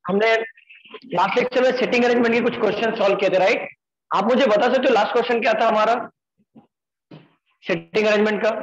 हमने last lecture में seating arrangement के कुछ क्वेश्चन सॉल्व किए थे, राइट? आप मुझे बता सकते हो लास्ट क्वेश्चन क्या था हमारा सेटिंग अरेंजमेंट का?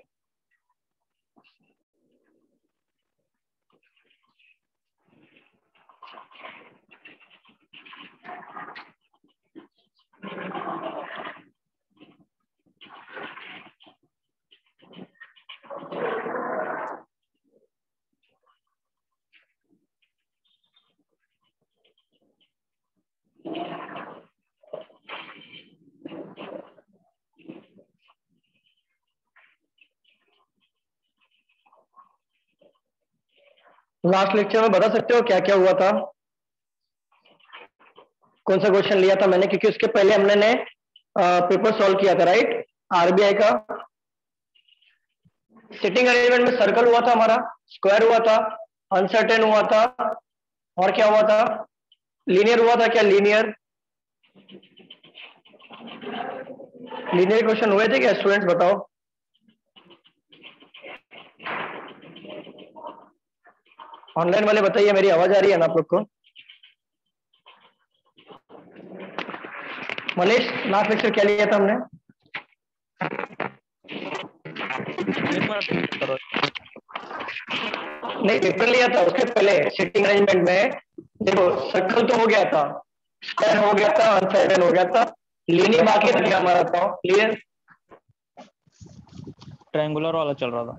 लास्ट लेक्चर में बता सकते हो क्या क्या हुआ था? कौन सा क्वेश्चन लिया था मैंने, क्योंकि उसके पहले हमने पेपर सॉल्व किया था, राइट? आरबीआई का सेटिंग अरेंजमेंट में सर्कल हुआ था हमारा, स्क्वायर हुआ था, अनसर्टेन हुआ था, और क्या हुआ था? लीनियर हुआ था क्या? लीनियर लीनियर क्वेश्चन हुए थे क्या स्टूडेंट्स, बताओ? ऑनलाइन वाले बताइए, मेरी आवाज आ रही है ना आप लोग को? मनीष, लास्ट लेक्चर क्या लिया था हमने? नहीं, पेपर लिया था उसके पहले सेटिंग अरेंजमेंट में। देखो, सर्कल तो हो गया था, स्क्वायर हो गया था, अनसर्टेन हो गया था, लीनियर बाकी था क्या हमारा? था क्लियर? ट्रायंगुलर वाला चल रहा था।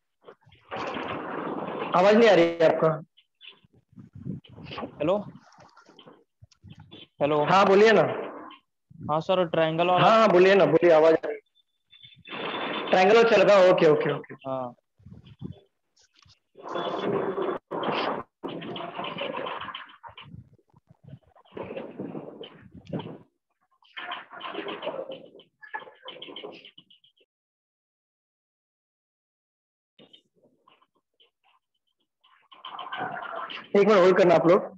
आवाज नहीं आ रही है आपका? Hello hello. हाँ बोलिए ना। हाँ सर, ट्रायंगल वाला। हाँ हाँ बोलिए ना, बोलिए, आवाज आ रही है। ट्रायंगल चल रहा है, ओके ओके ओके। हाँ एक मिनट होल्ड करना आप लोग।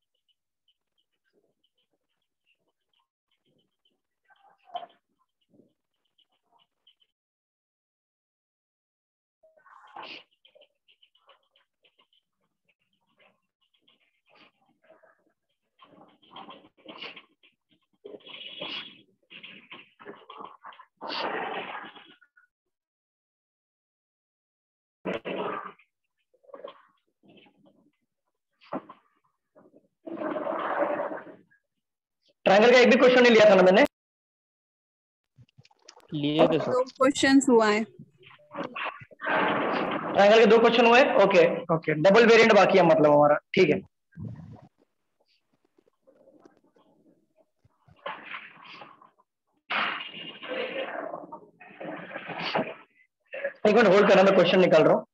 ट्रायंगल का एक भी क्वेश्चन नहीं लिया था ना मैंने? लिए थे सर। 2 क्वेश्चंस हुआ है। ट्रायंगल के 2 क्वेश्चन हुए, ओके ओके। डबल वेरिएंट बाकी है मतलब हमारा, ठीक है। एक मिनट होल्ड करना, मैं क्वेश्चन निकाल रहा हूँ।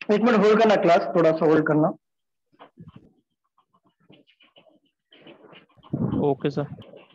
एक मिनट होल्ड करना क्लास, थोड़ा सा होल्ड करना। Okay sir.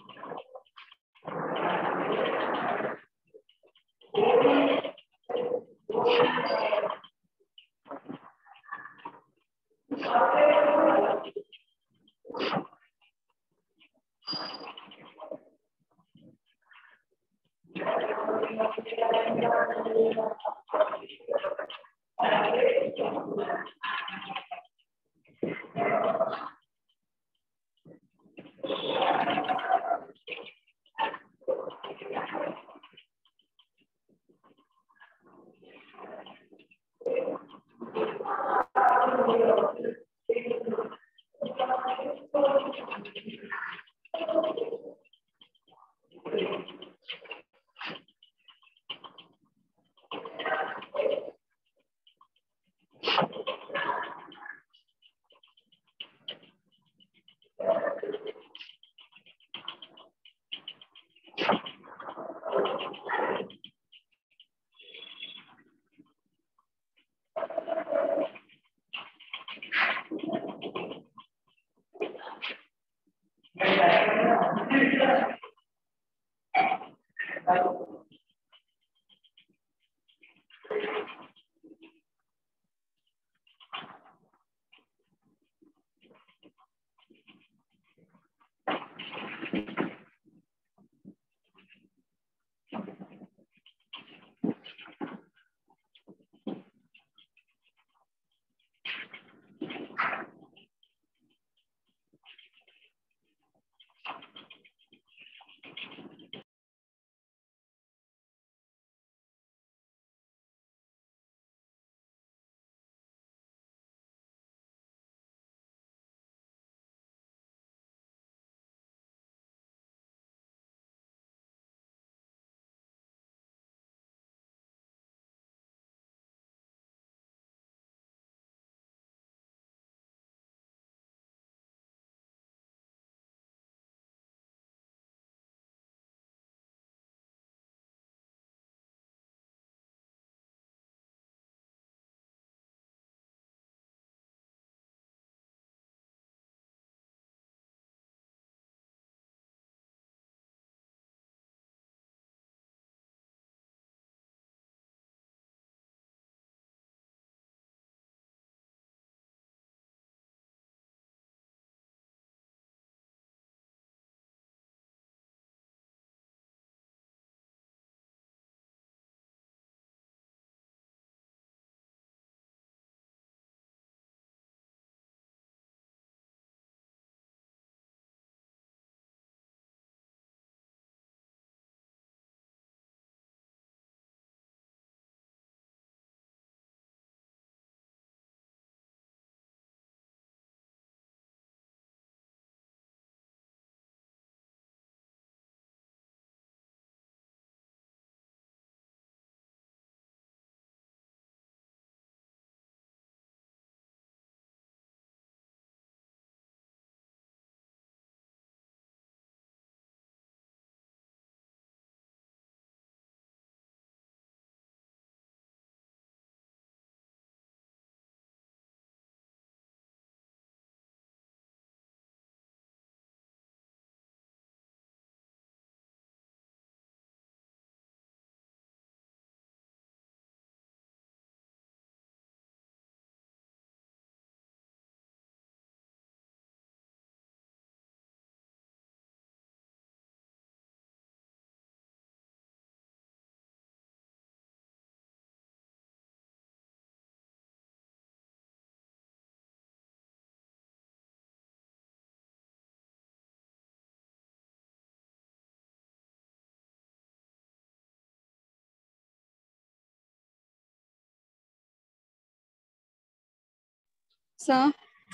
Sir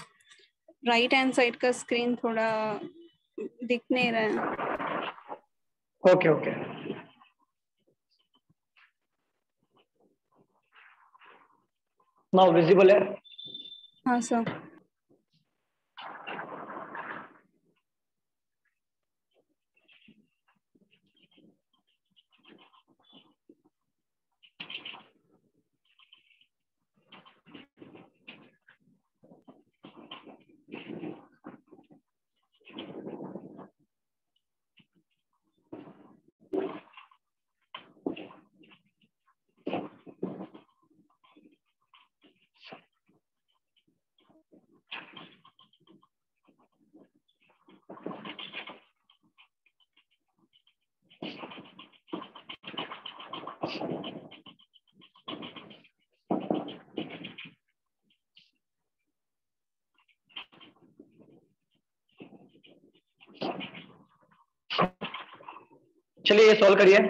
right hand side का स्क्रीन थोड़ा दिख नहीं रहा है। ओके ओके, नाउ विजिबल है। हाँ सर। चलिए ये सॉल्व करिए।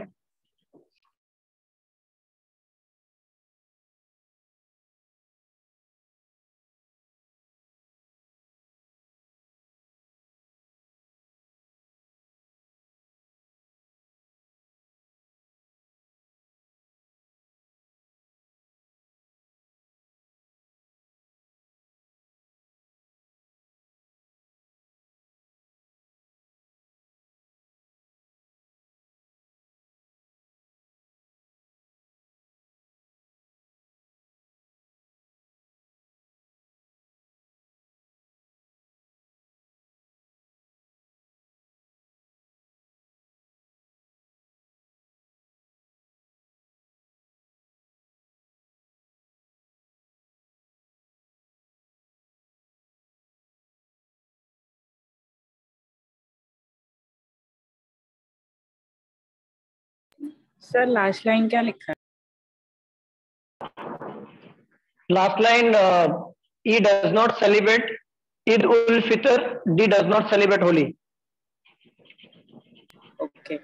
सर लास्ट लाइन क्या लिखा है? Last line, E does not celebrate Eid ul Fitr, D does not celebrate Holi. Okay.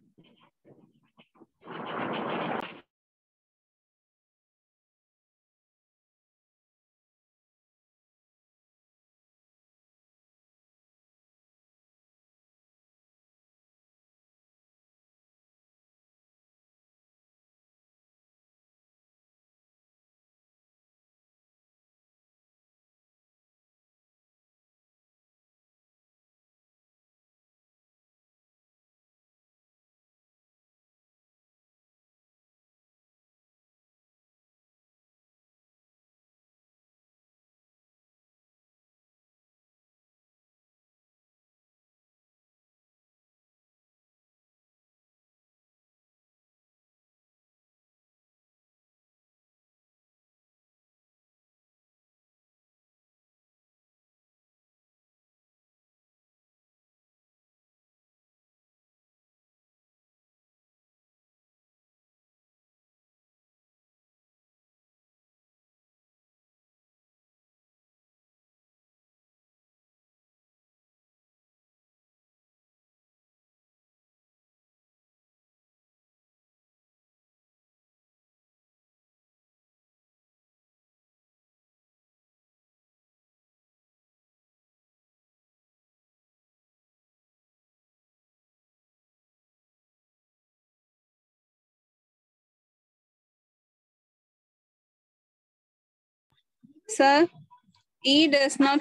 Sir, E does not.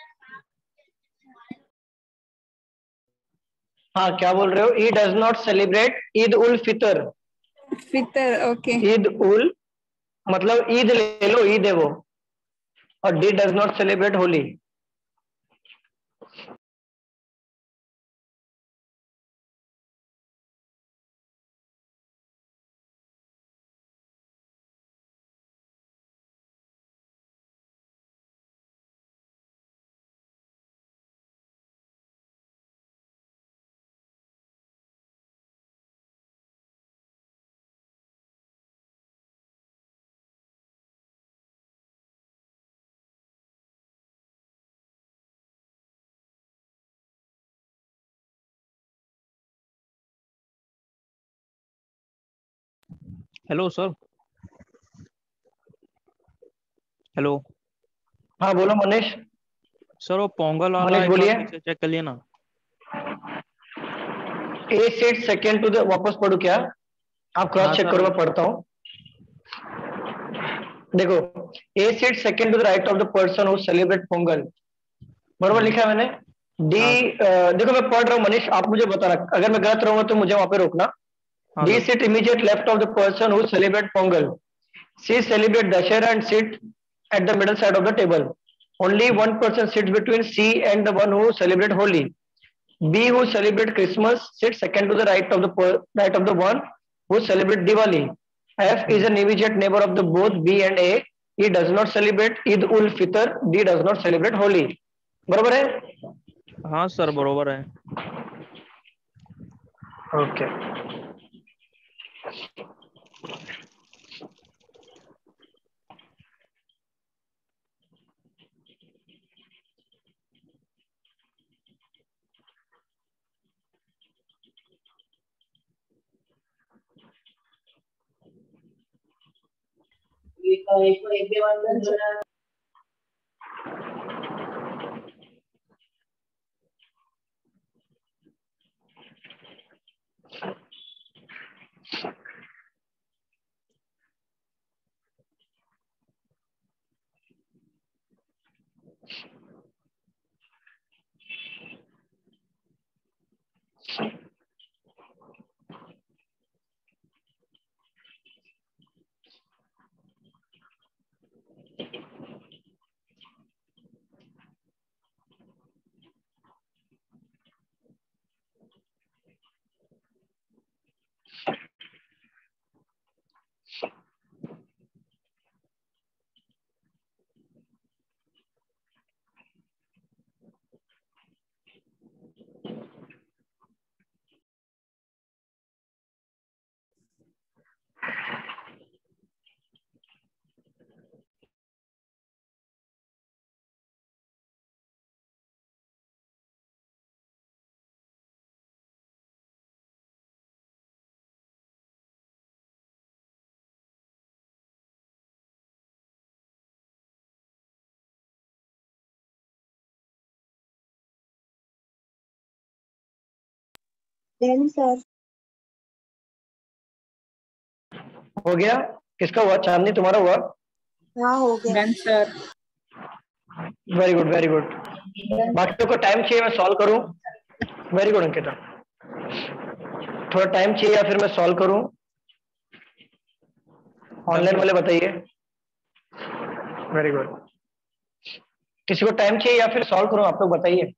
हाँ क्या बोल रहे हो? E does not celebrate Eid ul Fitr. Fitr, okay. Eid ul मतलब ईद ले लो, ईद है वो। और D does not celebrate Holi. Hello sir. Hello हाँ बोलो मनीष। सर, वो पोंगल वाला मनीष एक बार बोलिए। फिर से चेक कर लिए ना। A sits second to the, वापस पढ़ू क्या? आप क्रॉस हाँ चेक सर। करो, मैं पढ़ता हूँ। देखो, A sits second to the right of the person who celebrate Pongal, बरोबर लिखा है मैंने। डी हाँ देखो मैं पढ़ रहा हूँ मनीष, आप मुझे बताना, अगर मैं गलत रहूंगा तो मुझे वहां पे रोकना। हाँ D sir. Sit immediate left of the person who celebrate Pongal. C celebrate Dussehra and sit at the middle side of the table. Only one person sits between C and the one who celebrate Holi. B who celebrate Christmas sits second to the right of the right of the one who celebrate Diwali. F is an immediate neighbor of the both B and A. He does not celebrate Eid ul Fitr. D does not celebrate Holi. बरोबर है? हाँ sir, बरोबर है। Okay. Then sir. हो गया? किसका हुआ? चांदनी तुम्हारा हुआ? हाँ हो गया। Done sir. Very good very good. बाकियों को टाइम चाहिए मैं सॉल्व करूं? वेरी गुड अंकिता, थोड़ा टाइम चाहिए या फिर मैं सॉल्व करूं? ऑनलाइन वाले बताइए। Very good. किसी को टाइम चाहिए या फिर सॉल्व करूं? आप लोग बताइए।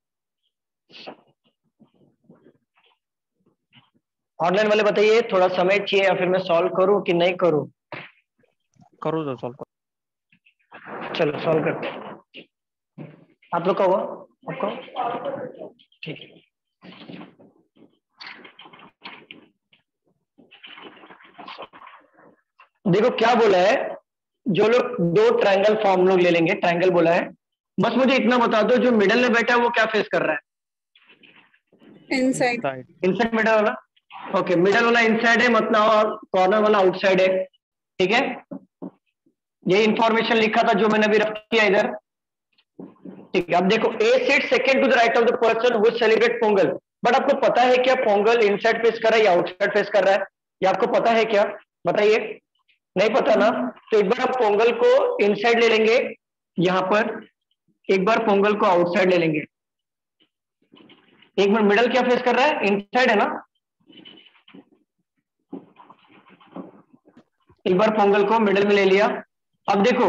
ऑनलाइन वाले बताइए, थोड़ा समय चाहिए या फिर मैं सॉल्व करूं कि नहीं करूं? करो तो सॉल्व चलो सॉल्व करते हैं। आप लोग का हुआ? आपको? ठीक है। देखो क्या बोला है, जो लोग दो ट्रायंगल फॉर्म लोग ले लेंगे, ट्रायंगल बोला है, बस मुझे इतना बता दो जो मिडल में बैठा है वो क्या फेस कर रहा है? इनसाइड। राइट। इनसाइड मिडल वाला? ओके, मिडल वाला इनसाइड है, मतलब कॉर्नर वाला आउटसाइड है। ठीक है, ये इंफॉर्मेशन लिखा था जो मैंने अभी रख किया इधर। ठीक है, अब देखो, A sits second to the right of the person who celebrate Pongal. But आपको पता है क्या पोंगल इनसाइड फेस कर रहा है या आउटसाइड फेस कर रहा है? ये आपको पता है क्या? बताइए। नहीं पता ना? तो एक बार हम पोंगल को इनसाइड ले लेंगे यहां पर, एक बार पोंगल को आउटसाइड ले लेंगे। एक बार मिडल क्या फेस कर रहा है? इनसाइड है ना? एक बार पोंगल को मिडल में ले लिया। अब देखो,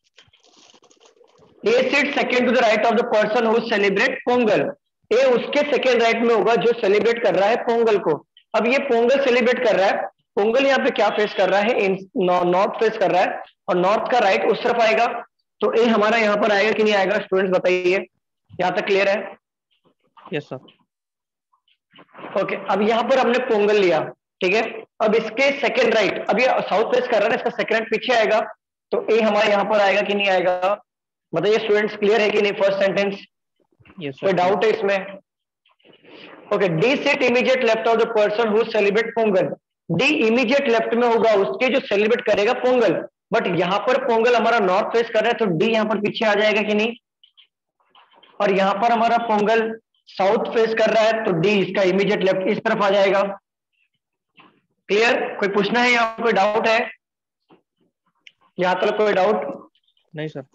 A sits second to the right of the person who celebrate Pongal. A उसके सेकेंड राइट में होगा जो सेलिब्रेट कर रहा है पोंगल को। अब ये पोंगल सेलिब्रेट कर रहा है, पोंगल यहाँ पे क्या फेस कर रहा है? नॉर्थ फेस कर रहा है, और नॉर्थ का राइट उस तरफ आएगा। तो ए हमारा यहाँ पर आएगा कि नहीं आएगा? स्टूडेंट्स बताइए, यहाँ तक क्लियर है? Yes sir. ओके, अब यहाँ पर हमने पोंगल लिया, ठीक है। अब इसके सेकेंड राइट, अब ये साउथ फेस कर रहा है, इसका सेकेंड राइट पीछे आएगा, तो ए हमारा यहाँ पर आएगा कि नहीं आएगा? बताइए स्टूडेंट्स, क्लियर है कि नहीं फर्स्ट सेंटेंस? यस कोई सर। डाउट है इसमें? Okay, D sit immediate left of the person who celebrate Pongal. D immediate left में होगा उसके जो सेलिब्रेट करेगा पोंगल। बट यहाँ पर पोंगल हमारा नॉर्थ फेस कर रहा है, तो डी यहाँ पर पीछे आ जाएगा कि नहीं? और यहाँ पर हमारा पोंगल साउथ फेस कर रहा है, तो डी इसका इमीडिएट लेफ्ट इस तरफ आ जाएगा। क्लियर? कोई पूछना है या कोई डाउट है? यहाँ तक कोई डाउट? नहीं sir.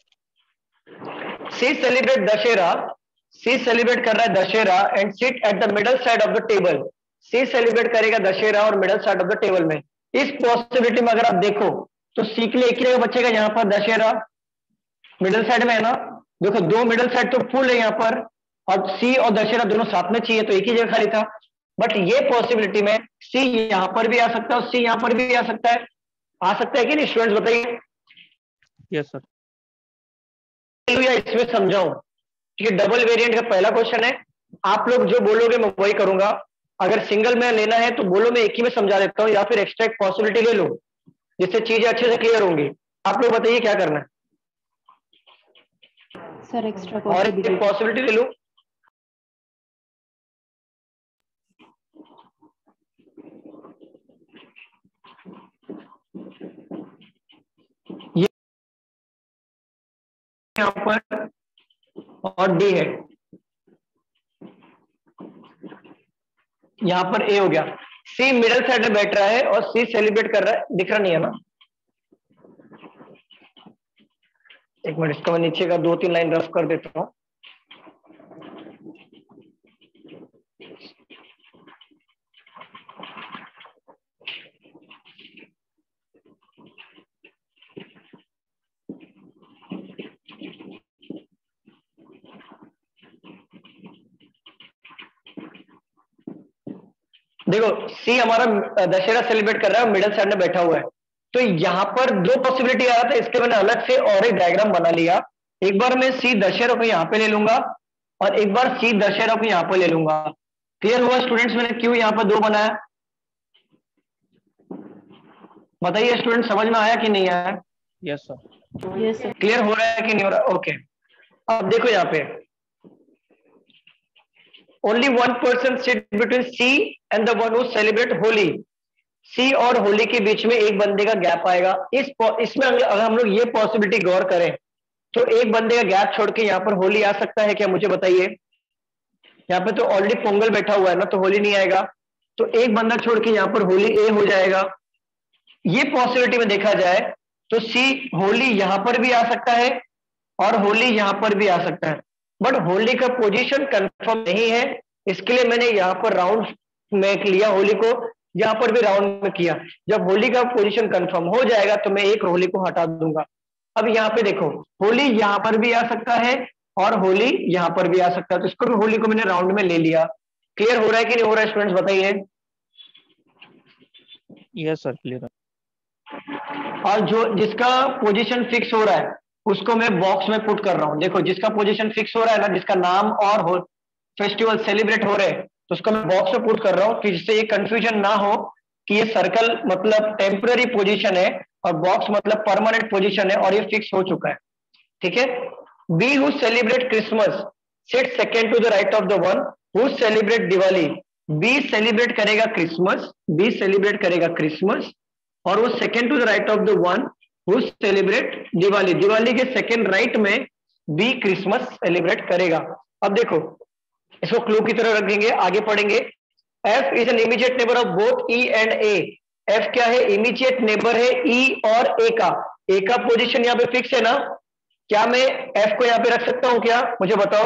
C celebrate Dussehra, C celebrate कर रहा है Dussehra and sit at the middle side of the table. C celebrate करेगा दशहरा और middle side of the table में। इस पॉसिबिलिटी में अगर आप देखो तो सी के लिए एक ही जगह बचेगा, यहाँ पर दशहरा मिडल साइड में है ना। देखो दो मिडल साइड तो फुल है यहाँ पर, और सी और दशहरा दोनों साथ में चाहिए, तो एक ही जगह खाली था। बट ये पॉसिबिलिटी में सी यहाँ पर भी आ सकता है और सी यहाँ पर भी आ सकता है। आ सकता है कि नहीं स्टूडेंट्स बताइए? Yes sir. या इसमें समझाऊं? ठीक है, डबल वेरिएंट का पहला क्वेश्चन है, आप लोग जो बोलोगे मैं वही करूंगा। अगर सिंगल में लेना है तो बोलो, मैं एक ही में समझा देता हूँ, या फिर एक्स्ट्रा एक पॉसिबिलिटी ले लो जिससे चीजें अच्छे से क्लियर होंगी। आप लोग बताइए क्या करना है? सर एक्स्ट्रा और एक पॉसिबिलिटी ले लो। डी है, यहां पर ए हो गया, सी मिडल साइड में बैठ रहा है और सी सेलिब्रेट कर रहा है, दिख रहा नहीं है ना? एक मिनट, इसका मैं नीचे का 2-3 लाइन रफ कर देता हूं। देखो सी हमारा दशहरा सेलिब्रेट कर रहा है, मिडल साइड में बैठा हुआ है, तो यहां पर दो पॉसिबिलिटी आ रहा था, इसके मैंने अलग से और एक डायग्राम बना लिया। एक बार मैं सी दशहरा को यहां पे ले लूंगा और एक बार सी दशहरा को यहां पे ले लूंगा। क्लियर हुआ स्टूडेंट्स? मैंने क्यों यहां पर दो बनाया, बताइए स्टूडेंट, समझ में आया कि नहीं आया? Yes sir. Yes sir. Clear हो रहा है कि नहीं हो रहा? ओके, अब देखो यहाँ पे only 1% sit between C and the one who celebrate Holi. C और होली के बीच में एक बंदे का गैप आएगा। इसमें अगर हम लोग ये पॉसिबिलिटी गौर करें तो एक बंदे का गैप छोड़ के यहाँ पर होली आ सकता है क्या, मुझे बताइए? यहाँ पे तो ऑलरेडी पोंगल बैठा हुआ है ना, तो होली नहीं आएगा, तो एक बंदा छोड़ के यहाँ पर होली ए हो जाएगा। ये पॉसिबिलिटी में देखा जाए तो सी होली यहां पर भी आ सकता है और होली यहां पर भी आ सकता है, बट होली का पोजीशन कंफर्म नहीं है, इसके लिए मैंने यहाँ पर राउंड में लिया होली को, यहाँ पर भी राउंड में किया। जब होली का पोजीशन कंफर्म हो जाएगा तो मैं एक होली को हटा दूंगा। अब यहाँ पे देखो होली यहाँ पर भी आ सकता है और होली यहाँ पर भी आ सकता है, तो इसको भी होली को मैंने राउंड में ले लिया। क्लियर हो रहा है कि नहीं हो रहा है स्टूडेंट्स, बताइए? यस सर, क्लियर है। और जो जिसका पोजीशन फिक्स हो रहा है उसको मैं बॉक्स में पुट कर रहा हूं। देखो जिसका पोजीशन फिक्स हो रहा है ना, जिसका नाम और फेस्टिवल सेलिब्रेट हो रहे हैं, तो उसको मैं बॉक्स में पुट कर रहा हूं कि जिससे ये कंफ्यूजन ना हो कि ये सर्कल मतलब टेम्पररी पोजीशन है और बॉक्स मतलब परमानेंट पोजीशन है और ये फिक्स हो चुका है। ठीक है, B who celebrate Christmas sit second to the right of the one who celebrate Diwali. B celebrate करेगा क्रिसमस, बी सेलिब्रेट करेगा क्रिसमस और वो second to the right of the one who celebrate Diwali. Diwali के सेकेंड राइट में B Christmas celebrate करेगा। अब देखो इसको क्लू की तरह रखेंगे, आगे पढ़ेंगे। F is an immediate neighbour of both E and A. F क्या है? इमीडिएट नेबर है ई और ए का। ए का पोजीशन यहाँ पे फिक्स है ना, क्या मैं एफ को यहाँ पे रख सकता हूँ क्या, मुझे बताओ?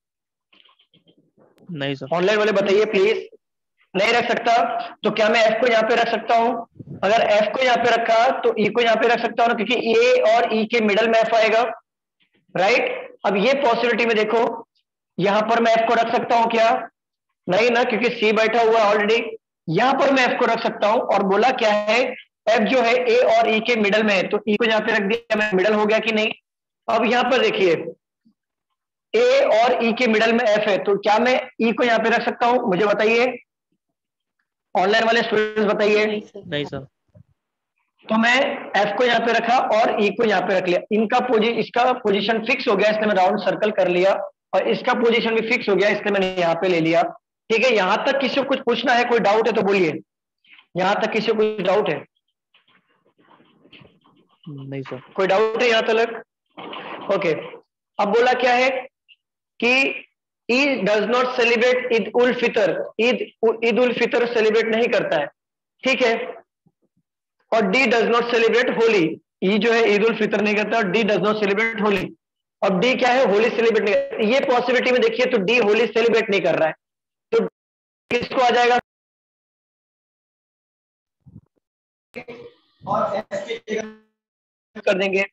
नहीं सर। ऑनलाइन वाले बताइए प्लीज। नहीं रख सकता, तो क्या मैं एफ को यहाँ पे रख सकता हूँ? अगर एफ को यहाँ पे रखा तो ई को यहाँ पे रख सकता हूँ ना, क्योंकि ए और ई के मिडल में एफ आएगा, राइट? अब ये पॉसिबिलिटी में देखो यहां पर मैं एफ को रख सकता हूं क्या? नहीं ना, क्योंकि सी बैठा हुआ है ऑलरेडी। यहां पर मैं एफ को रख सकता हूं और बोला क्या है, एफ जो है ए और ई के मिडल में है, तो ई को यहां पे रख दिया, मैं मिडल हो गया कि नहीं? अब यहां पर देखिए ए और ई के मिडल में एफ है, तो क्या मैं ई को यहां पे रख सकता हूं, मुझे बताइए? ऑनलाइन वाले स्टूडेंट्स बताइए। नहीं सर। तो मैं एफ को यहाँ पे रखा और ई को यहाँ पे रख लिया। इसका पोजीशन फिक्स हो गया, इसलिए मैं राउंड सर्कल कर लिया, और इसका पोजीशन भी फिक्स हो गया, इसलिए मैंने यहाँ पे ले लिया। ठीक है, यहां तक किसी को कुछ पूछना है, कोई डाउट है तो बोलिए। यहां तक किसी को कुछ डाउट है? नहीं सर। कोई डाउट है यहां तक? ओके, अब बोला क्या है कि E does not celebrate Eid ul Fitr. Eid ul Fitr celebrate नहीं करता है, ठीक है। और D does not celebrate Holi. E जो है ईद उल फितर नहीं करता और D does not celebrate Holi. अब डी क्या है? होली सेलिब्रेट नहीं करता। ये पॉसिबिलिटी में देखिए तो डी होली सेलिब्रेट नहीं कर रहा है, तो किसको आ जाएगा? और एफ के कर देंगे।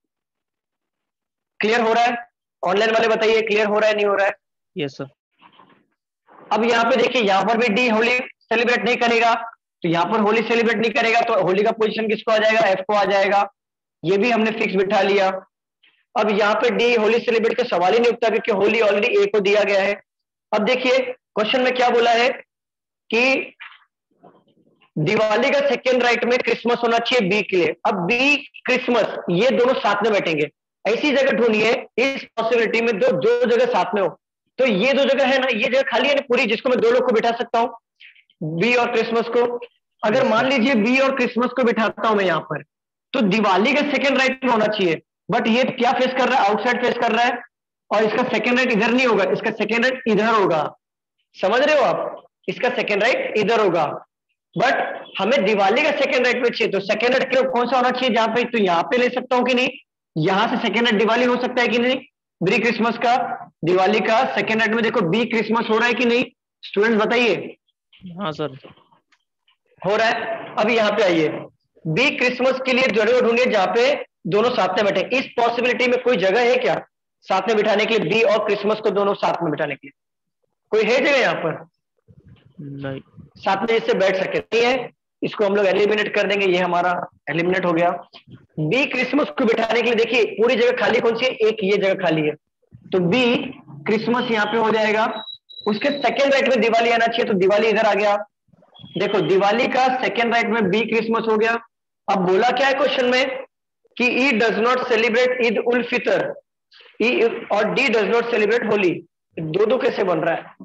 क्लियर हो रहा है? ऑनलाइन वाले बताइए क्लियर हो रहा है नहीं हो रहा है? Yes sir. अब यहाँ पे देखिए, यहाँ पर भी डी होली सेलिब्रेट नहीं करेगा, तो यहाँ पर होली सेलिब्रेट नहीं करेगा, तो होली का पोजीशन किसको आ जाएगा? एफ को आ जाएगा। ये भी हमने फिक्स बिठा लिया। अब यहाँ पे डी होली सेलिब्रेट का सवाल ही नहीं उठता, क्योंकि होली ऑलरेडी ए को दिया गया है। अब देखिए क्वेश्चन में क्या बोला है कि दिवाली का सेकेंड राइट में क्रिसमस होना चाहिए बी के लिए। अब बी क्रिसमस ये दोनों साथ में बैठेंगे, ऐसी जगह ढूंढिए इस पॉसिबिलिटी में दो जगह साथ में हो। तो ये दो जगह है ना, ये जगह खाली है ना पूरी, जिसको मैं दो लोग को बिठा सकता हूँ, बी और क्रिसमस को। अगर मान लीजिए बी और क्रिसमस को बिठाता हूं मैं यहाँ पर, तो दिवाली का सेकेंड राइट में होना चाहिए, बट ये क्या फेस कर रहा है? आउटसाइड फेस कर रहा है, और इसका सेकेंड राइट इधर नहीं होगा, इसका सेकेंड राइट इधर होगा। समझ रहे हो आप? इसका सेकेंड राइट इधर होगा, बट हमें दिवाली का सेकेंड राइट में चाहिए, तो सेकेंड राइट कौन सा होना चाहिए जहां पे? तो यहाँ पे ले सकता हूँ कि नहीं? यहां से सेकेंड राइट दिवाली हो सकता है कि नहीं? मेरी क्रिसमस का, दिवाली का सेकेंड राइट में देखो बी क्रिसमस हो रहा है कि नहीं? स्टूडेंट्स बताइए। हाँ सर। हो रहा है। अब यहाँ पे आइए, बी क्रिसमस के लिए जगह ढूंढिए जहां पे दोनों साथ में बैठे। इस पॉसिबिलिटी में कोई जगह है क्या साथ में बिठाने के लिए, बी और क्रिसमस को दोनों साथ में बिठाने के लिए? कोई है जगह यहाँ पर नहीं। साथ में इससे बैठ सके? नहीं है, इसको हम लोग एलिमिनेट कर देंगे, ये हमारा एलिमिनेट हो गया। बी क्रिसमस को बिठाने के लिए देखिए पूरी जगह खाली कौन सी है? एक ये जगह खाली है, तो बी क्रिसमस यहाँ पे हो जाएगा। उसके सेकेंड राइट में दिवाली आना चाहिए, तो दिवाली इधर आ गया। देखो दिवाली का सेकेंड राइट में बी क्रिसमस हो गया। अब बोला क्या है क्वेश्चन में कि E does not celebrate Eid ul Fitr, E और D does not celebrate Holi. दो दो कैसे बन रहा है?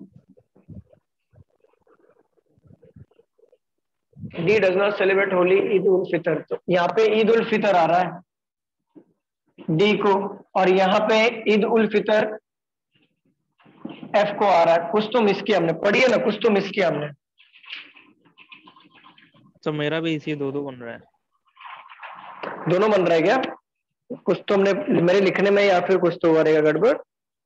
D does not celebrate Holi Eid ul Fitr, तो यहाँ पे ईद उल फितर आ रहा है डी को, और यहाँ पे ईद उल फितर एफ को आ रहा है। कुछ तो मिस किया हमने, पढ़िए ना, कुछ तो मिस किया हमने। तो मेरा भी इसी दो बन रहा है। दोनों बन रहा है क्या? कुछ तो हमने मेरे लिखने में या फिर कुछ तो हुआ रहेगा गड़बड़।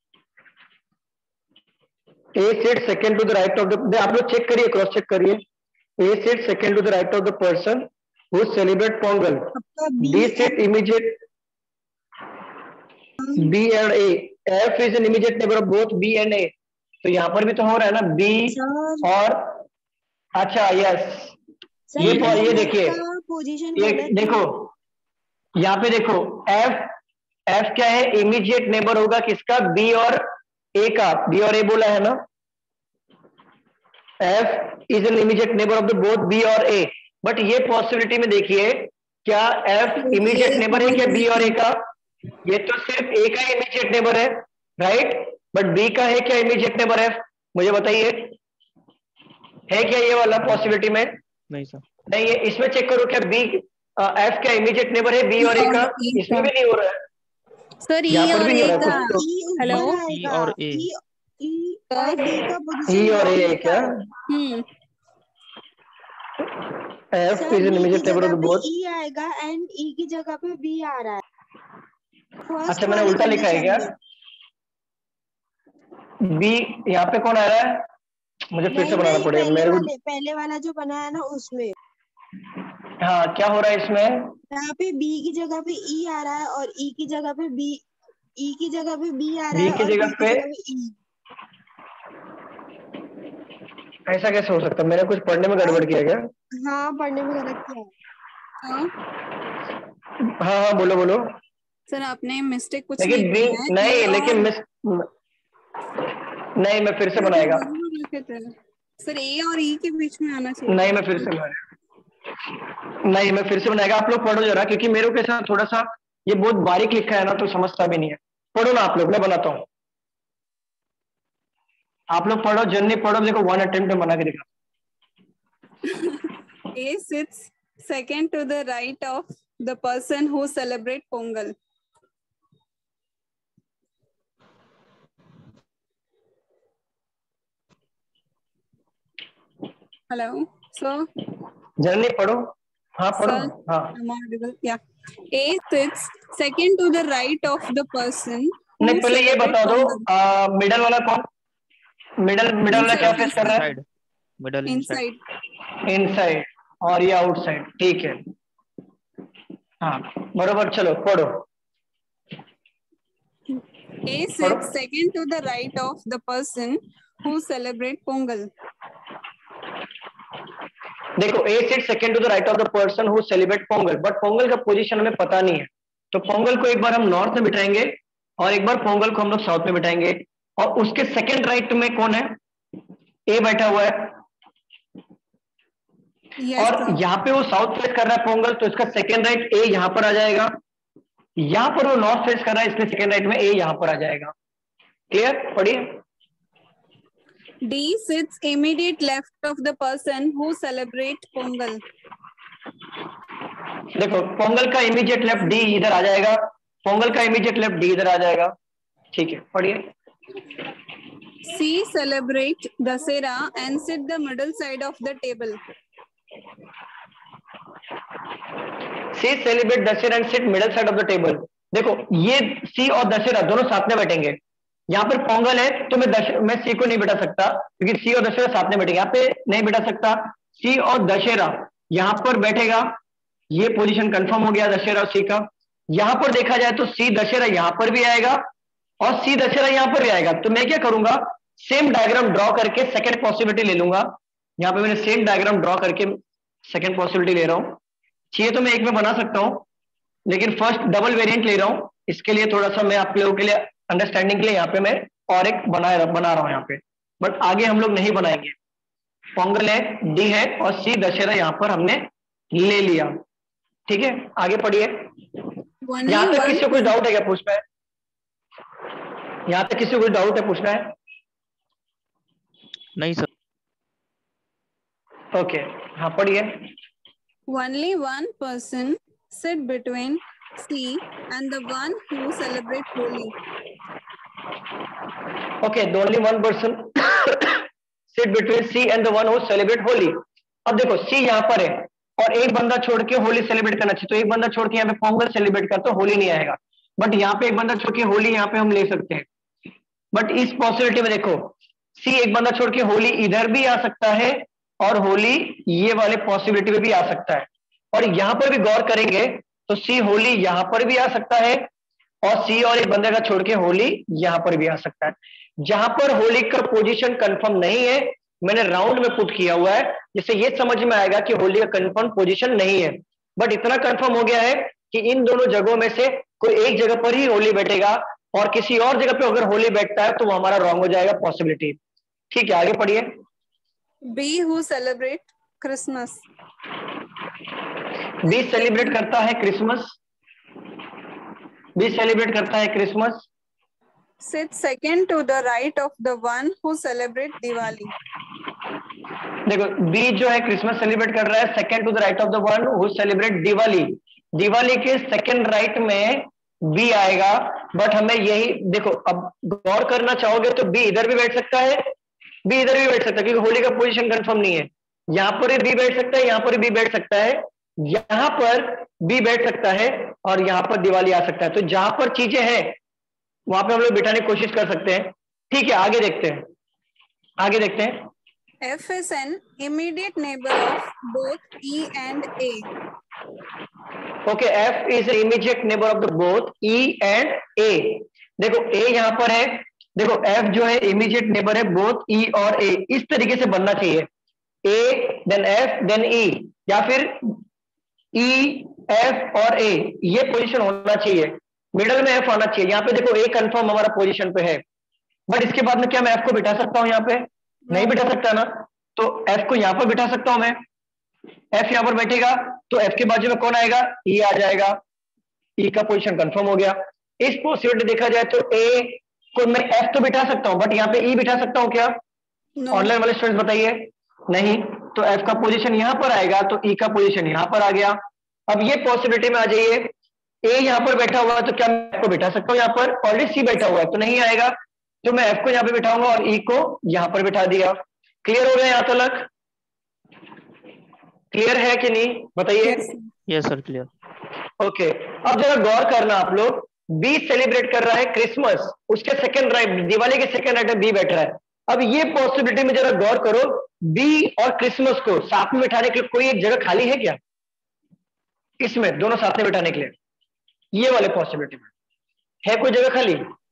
A sits second to the right of the, आप लोग चेक करिए, क्रॉस चेक करिए। A sits second to the right of the person who celebrate Pongal. D sits immediate. B and A. F is an immediate neighbor of both B and A. तो यहाँ पर भी तो हो रहा है ना B और, अच्छा यस, ये देखिए, ये देखो यहाँ पे देखो F क्या है? इमीडिएट नेबर होगा किसका? B और A का। B और A बोला है ना? F is an immediate neighbor of the both B और A, बट ये पॉसिबिलिटी में देखिए क्या F इमीडिएट नेबर है क्या B और A का? ये तो सिर्फ A का इमीडिएट नेबर है, राइट? बट B का है क्या इमीडिएट नेबर? F मुझे बताइए, है क्या ये वाला पॉसिबिलिटी में? नहीं सर। नहीं है। इसमें चेक करो क्या B F क्या इमीडिएट नेबर है B और A का? इसमें भी नहीं हो रहा है सर। यहाँ पर भी नहीं हो रहा है कुछ तो। हेलो, ई और ए, E और A है क्या? F is an immediate neighbor of the both. E आएगा एंड E की जगह पे B आ रहा है। अच्छा मैंने उल्टा लिखा है क्या? B यहाँ पे कौन आ रहा है? मुझे फिर से बनाना पड़ेगा मेरे को। पहले वाला जो बना है ना उसमें, हाँ क्या हो रहा है इसमें? यहाँ पे B की जगह पे E आ रहा है और E की जगह पे B, E की जगह पे B आ रहा है B की जगह पे E। ऐसा कैसे हो सकता है? मैंने कुछ पढ़ने में गड़बड़ किया क्या? हाँ पढ़ने में गलत किया है। हाँ हाँ बोलो बोलो। सर आपने मिस्टेक कुछ लेकिन B नहीं, लेकिन नहीं, मैं फिर से बनाएगा। सर A और E के बीच में आना चाहिए। नहीं मैं फिर से बनाएगा, नहीं मैं फिर से बनाएगा। आप लोग पढ़ो जरा, क्योंकि मेरे के साथ थोड़ा सा ये बहुत बारीक लिखा है ना, तो समझता भी नहीं है। पढ़ो ना आप लोग, मैं बनाता हूँ। आप लोग पढ़ो, जर्नी पढ़ो, देखो 1 अटेम्प्ट में बना के दिखा। A sits second to the right of the person who celebrate Pongal. Hello, sir. Journey पढ़ो। हाँ पढ़ो। Sir, हाँ I'm audible. Yeah. A sits second to the right of the person. नहीं, पहले ये बता दो मिडल वाला कौन? मिडल वाला क्या फेस कर रहा है? Middle inside. इनसाइड और ये आउटसाइड, ठीक है। हाँ बरोबर, चलो पढ़ो। A sits second to the right of the person who celebrate Pongal. देखो A sits second to the right of the person who celebrate Pongal, but Pongal का पोजीशन हमें पता नहीं है, तो पोंगल को एक बार हम नॉर्थ में बिठाएंगे और एक बार पोंगल को हम लोग साउथ में बिठाएंगे। और उसके सेकंड राइट में कौन है? ए बैठा हुआ है। Yes, और sir. यहाँ पे वो साउथ फेस कर रहा है पोंगल, तो इसका सेकंड राइट ए यहाँ पर आ जाएगा। यहाँ पर वो नॉर्थ फेस कर रहा है, इसलिए सेकंड राइट में ए यहाँ पर आ जाएगा। क्लियर? पढ़िए। D sits immediate left of the person who celebrate Pongal. देखो पोंगल का इमीडिएट लेफ्ट डी इधर आ जाएगा, पोंगल का इमीडिएट लेफ्ट डी इधर आ जाएगा। ठीक है, पढ़िए। C celebrate Dasera and sit the middle side of the table. C celebrate Dussehra and sit middle side of the table. देखो ये सी और दशहरा दोनों साथ में बैठेंगे। यहाँ पर पोंगल है तो मैं सी को नहीं बिठा सकता क्योंकि सी और दशहरा साथ में बैठेंगे। यहाँ पे नहीं बिठा सकता, सी और दशहरा यहाँ पर बैठेगा। ये पोजीशन कंफर्म हो गया दशहरा और सी का। यहाँ पर देखा जाए तो सी दशहरा यहाँ पर भी आएगा और सी दशहरा यहाँ पर भी आएगा। तो मैं क्या करूंगा, सेम डायग्राम ड्रॉ करके सेकंड पॉसिबिलिटी ले लूंगा। यहाँ पे मैंने सेम डायग्राम ड्रॉ करके सेकंड पॉसिबिलिटी ले रहा हूँ। चाहिए तो मैं एक में बना सकता हूँ, लेकिन फर्स्ट डबल वेरिएंट ले रहा हूँ। इसके लिए थोड़ा सा मैं आप लोगों के लिए अंडरस्टैंडिंग के लिए यहाँ पे मैं और एक बना रहा हूँ यहाँ पे, बट आगे हम लोग नहीं बनाएंगे। पोंगल है, डी है और सी दशहरा यहाँ पर हमने ले लिया। ठीक है, आगे पढ़िए। यहाँ तक किसी को कोई डाउट है क्या पूछना है? यहाँ तक किसी को कोई डाउट है पूछना है? नहीं सर। ओके, हाँ पढ़िए। Only one person sit between C and the one who celebrate Holi. Okay, the only one person sit between C and the one who celebrate Holi. अब देखो C यहाँ पर है और एक बंदा छोड़ के होली सेलिब्रेट करना चाहिए, तो एक बंदा छोड़ के यहाँ पे पोंगल सेलिब्रेट करता तो होली नहीं आएगा। बट यहाँ पे एक बंदा छोड़ के होली यहाँ पे हम ले सकते हैं। बट इस पॉसिबिलिटी में देखो C एक बंदा छोड़ के होली इधर भी आ सकता है और होली ये वाले पॉसिबिलिटी में भी आ सकता है। और यहाँ पर भी गौर करेंगे तो सी होली यहाँ पर भी आ सकता है और सी और एक बंदे का छोड़ के होली यहाँ पर भी आ सकता है। जहां पर होली का पोजीशन कंफर्म नहीं है मैंने राउंड में पुट किया हुआ है, जिससे ये समझ में आएगा कि होली का कंफर्म पोजीशन नहीं है। बट इतना कंफर्म हो गया है कि इन दोनों जगहों में से कोई एक जगह पर ही होली बैठेगा और किसी और जगह पे अगर होली बैठता है तो वो हमारा रॉन्ग हो जाएगा पॉसिबिलिटी। ठीक है, आगे पढ़िए। B who celebrate Christmas. B celebrate करता है क्रिसमस। बी सेलिब्रेट करता है Christmas. Sit second to the right of the one who celebrate Diwali. देखो बी जो है क्रिसमस सेलिब्रेट कर रहा है second to the right of the one who celebrate Diwali. Diwali के सेकंड राइट में बी आएगा। बट हमें यही देखो, अब गौर करना चाहोगे तो बी इधर भी बैठ सकता है, बी इधर भी बैठ सकता है क्योंकि होली का पोजीशन कंफर्म नहीं है। यहाँ पर बी बैठ सकता है, यहाँ पर बी बैठ सकता है, यहाँ पर बी बैठ सकता है और यहाँ पर दिवाली आ सकता है। तो जहां पर चीजें हैं वहां पे हम लोग बिठाने की कोशिश कर सकते हैं। ठीक है, आगे देखते हैं, आगे देखते हैं। F is an immediate neighbor of both E and A. Okay, F is an immediate neighbor of the both E and A. देखो A यहाँ पर है, देखो F जो है immediate neighbor है both E और A। इस तरीके से बनना चाहिए, A then F then E, या फिर E F और A, ये पोजीशन होना चाहिए। मिडल में F आना चाहिए। यहाँ पे देखो A कंफर्म हमारा पोजीशन पे है, बट इसके बाद में क्या मैं F को बिठा सकता हूँ? यहाँ पे नहीं बिठा सकता ना, तो F को यहाँ पर बिठा सकता हूं मैं। F यहाँ पर बैठेगा तो F के बाजू में कौन आएगा? E आ जाएगा। E का पोजीशन कंफर्म हो गया। इस पॉसिबिलिटी देखा जाए तो A को मैं F तो बिठा सकता हूं, बट यहाँ पे E बिठा सकता हूं क्या? ऑनलाइन वाले स्टूडेंट्स बताइए। नहीं, तो F का पोजीशन यहाँ पर आएगा तो E का पोजीशन यहाँ पर आ गया। अब ये पॉसिबिलिटी में आ जाइए, A यहाँ पर बैठा हुआ है तो क्या मैं F को बिठा सकता हूँ? यहाँ पर ऑलरेडी C बैठा हुआ है तो नहीं आएगा, तो मैं F को यहाँ पे बिठाऊंगा और E को यहाँ पर बिठा दिया। क्लियर हो गया यहाँ तक? क्लियर है कि नहीं बताइए? Yes sir, clear. ओके, अब जरा गौर करना आप लोग। बी सेलिब्रेट कर रहा है क्रिसमस, उसके सेकंड राइट, दिवाली के सेकंड राइट में बी बैठ रहा है। अब ये पॉसिबिलिटी में जरा गौर करो, बी और क्रिसमस को साथ में बिठाने के लिए कोई एक जगह खाली है क्या? इसमें दोनों साथ में बिठाने के लिए ये वाले पॉसिबिलिटी में है कोई जगह खाली?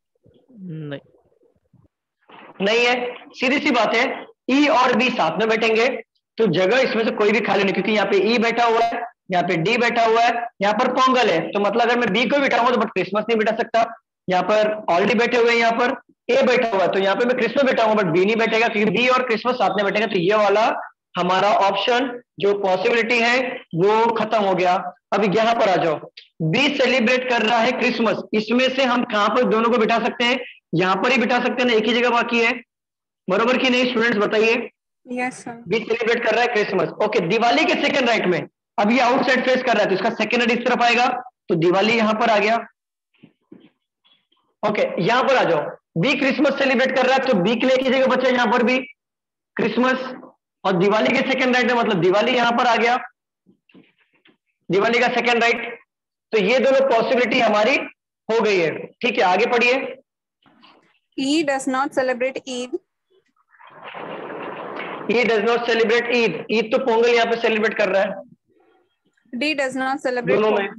नहीं है। सीधी सी बात है, E और B साथ में बैठेंगे तो जगह इसमें से कोई भी खाली नहीं, क्योंकि यहाँ पे E बैठा हुआ है, यहाँ पे D बैठा हुआ है, यहाँ पर पोंगल है। तो मतलब अगर मैं B को बिठाऊंगा तो बट क्रिसमस नहीं बिठा सकता। यहाँ पर ऑलरेडी बैठे हुए हैं, यहाँ पर A बैठा हुआ है तो यहाँ पे मैं क्रिसमस बैठाऊंगा बट B नहीं बैठेगा, क्योंकि B और क्रिसमस साथ में बैठेंगे। तो ये वाला हमारा ऑप्शन जो पॉसिबिलिटी है वो खत्म हो गया। अब यहाँ पर आ जाओ, B सेलिब्रेट कर रहा है क्रिसमस, इसमें से हम कहाँ पर दोनों को बिठा सकते हैं? यहाँ पर ही बिठा सकते हैं ना, एक ही जगह बाकी है, बरोबर कि नहीं स्टूडेंट्स बताइए? Yes sir. बी सेलिब्रेट कर रहा है क्रिसमस। ओके, दिवाली के सेकंड राइट में, अब ये आउटसाइड फेस कर रहा है तो इसका सेकंड राइट इस तरफ आएगा तो दिवाली यहां पर आ गया। ओके, यहां पर आ जाओ। बी क्रिसमस सेलिब्रेट कर रहा है तो बी के लिए की जगह बचा यहां पर भी क्रिसमस, और दिवाली के सेकंड राइट में मतलब दिवाली यहां पर आ गया, दिवाली का सेकंड राइट। तो ये दोनों पॉसिबिलिटी हमारी हो गई है। ठीक है, आगे पढ़िए। E does not celebrate Eid. E does not celebrate Eid, Eid तो पोंगल यहाँ पे सेलिब्रेट कर रहा है। D does not celebrate दोनों में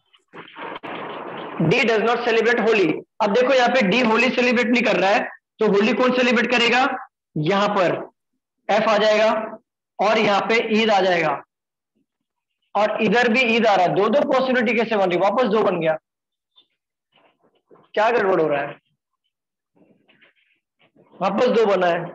D does not celebrate Holi. अब देखो यहाँ पे डी होली सेलिब्रेट नहीं कर रहा है, तो होली कौन सेलिब्रेट करेगा? यहां पर एफ आ जाएगा और यहाँ पे ईद आ जाएगा, और इधर भी ईद आ रहा है। दो दो पॉसिबिलिटी कैसे बन रही? वापस दो बन गया, क्या गड़बड़ हो रहा है? वापस दो बना है।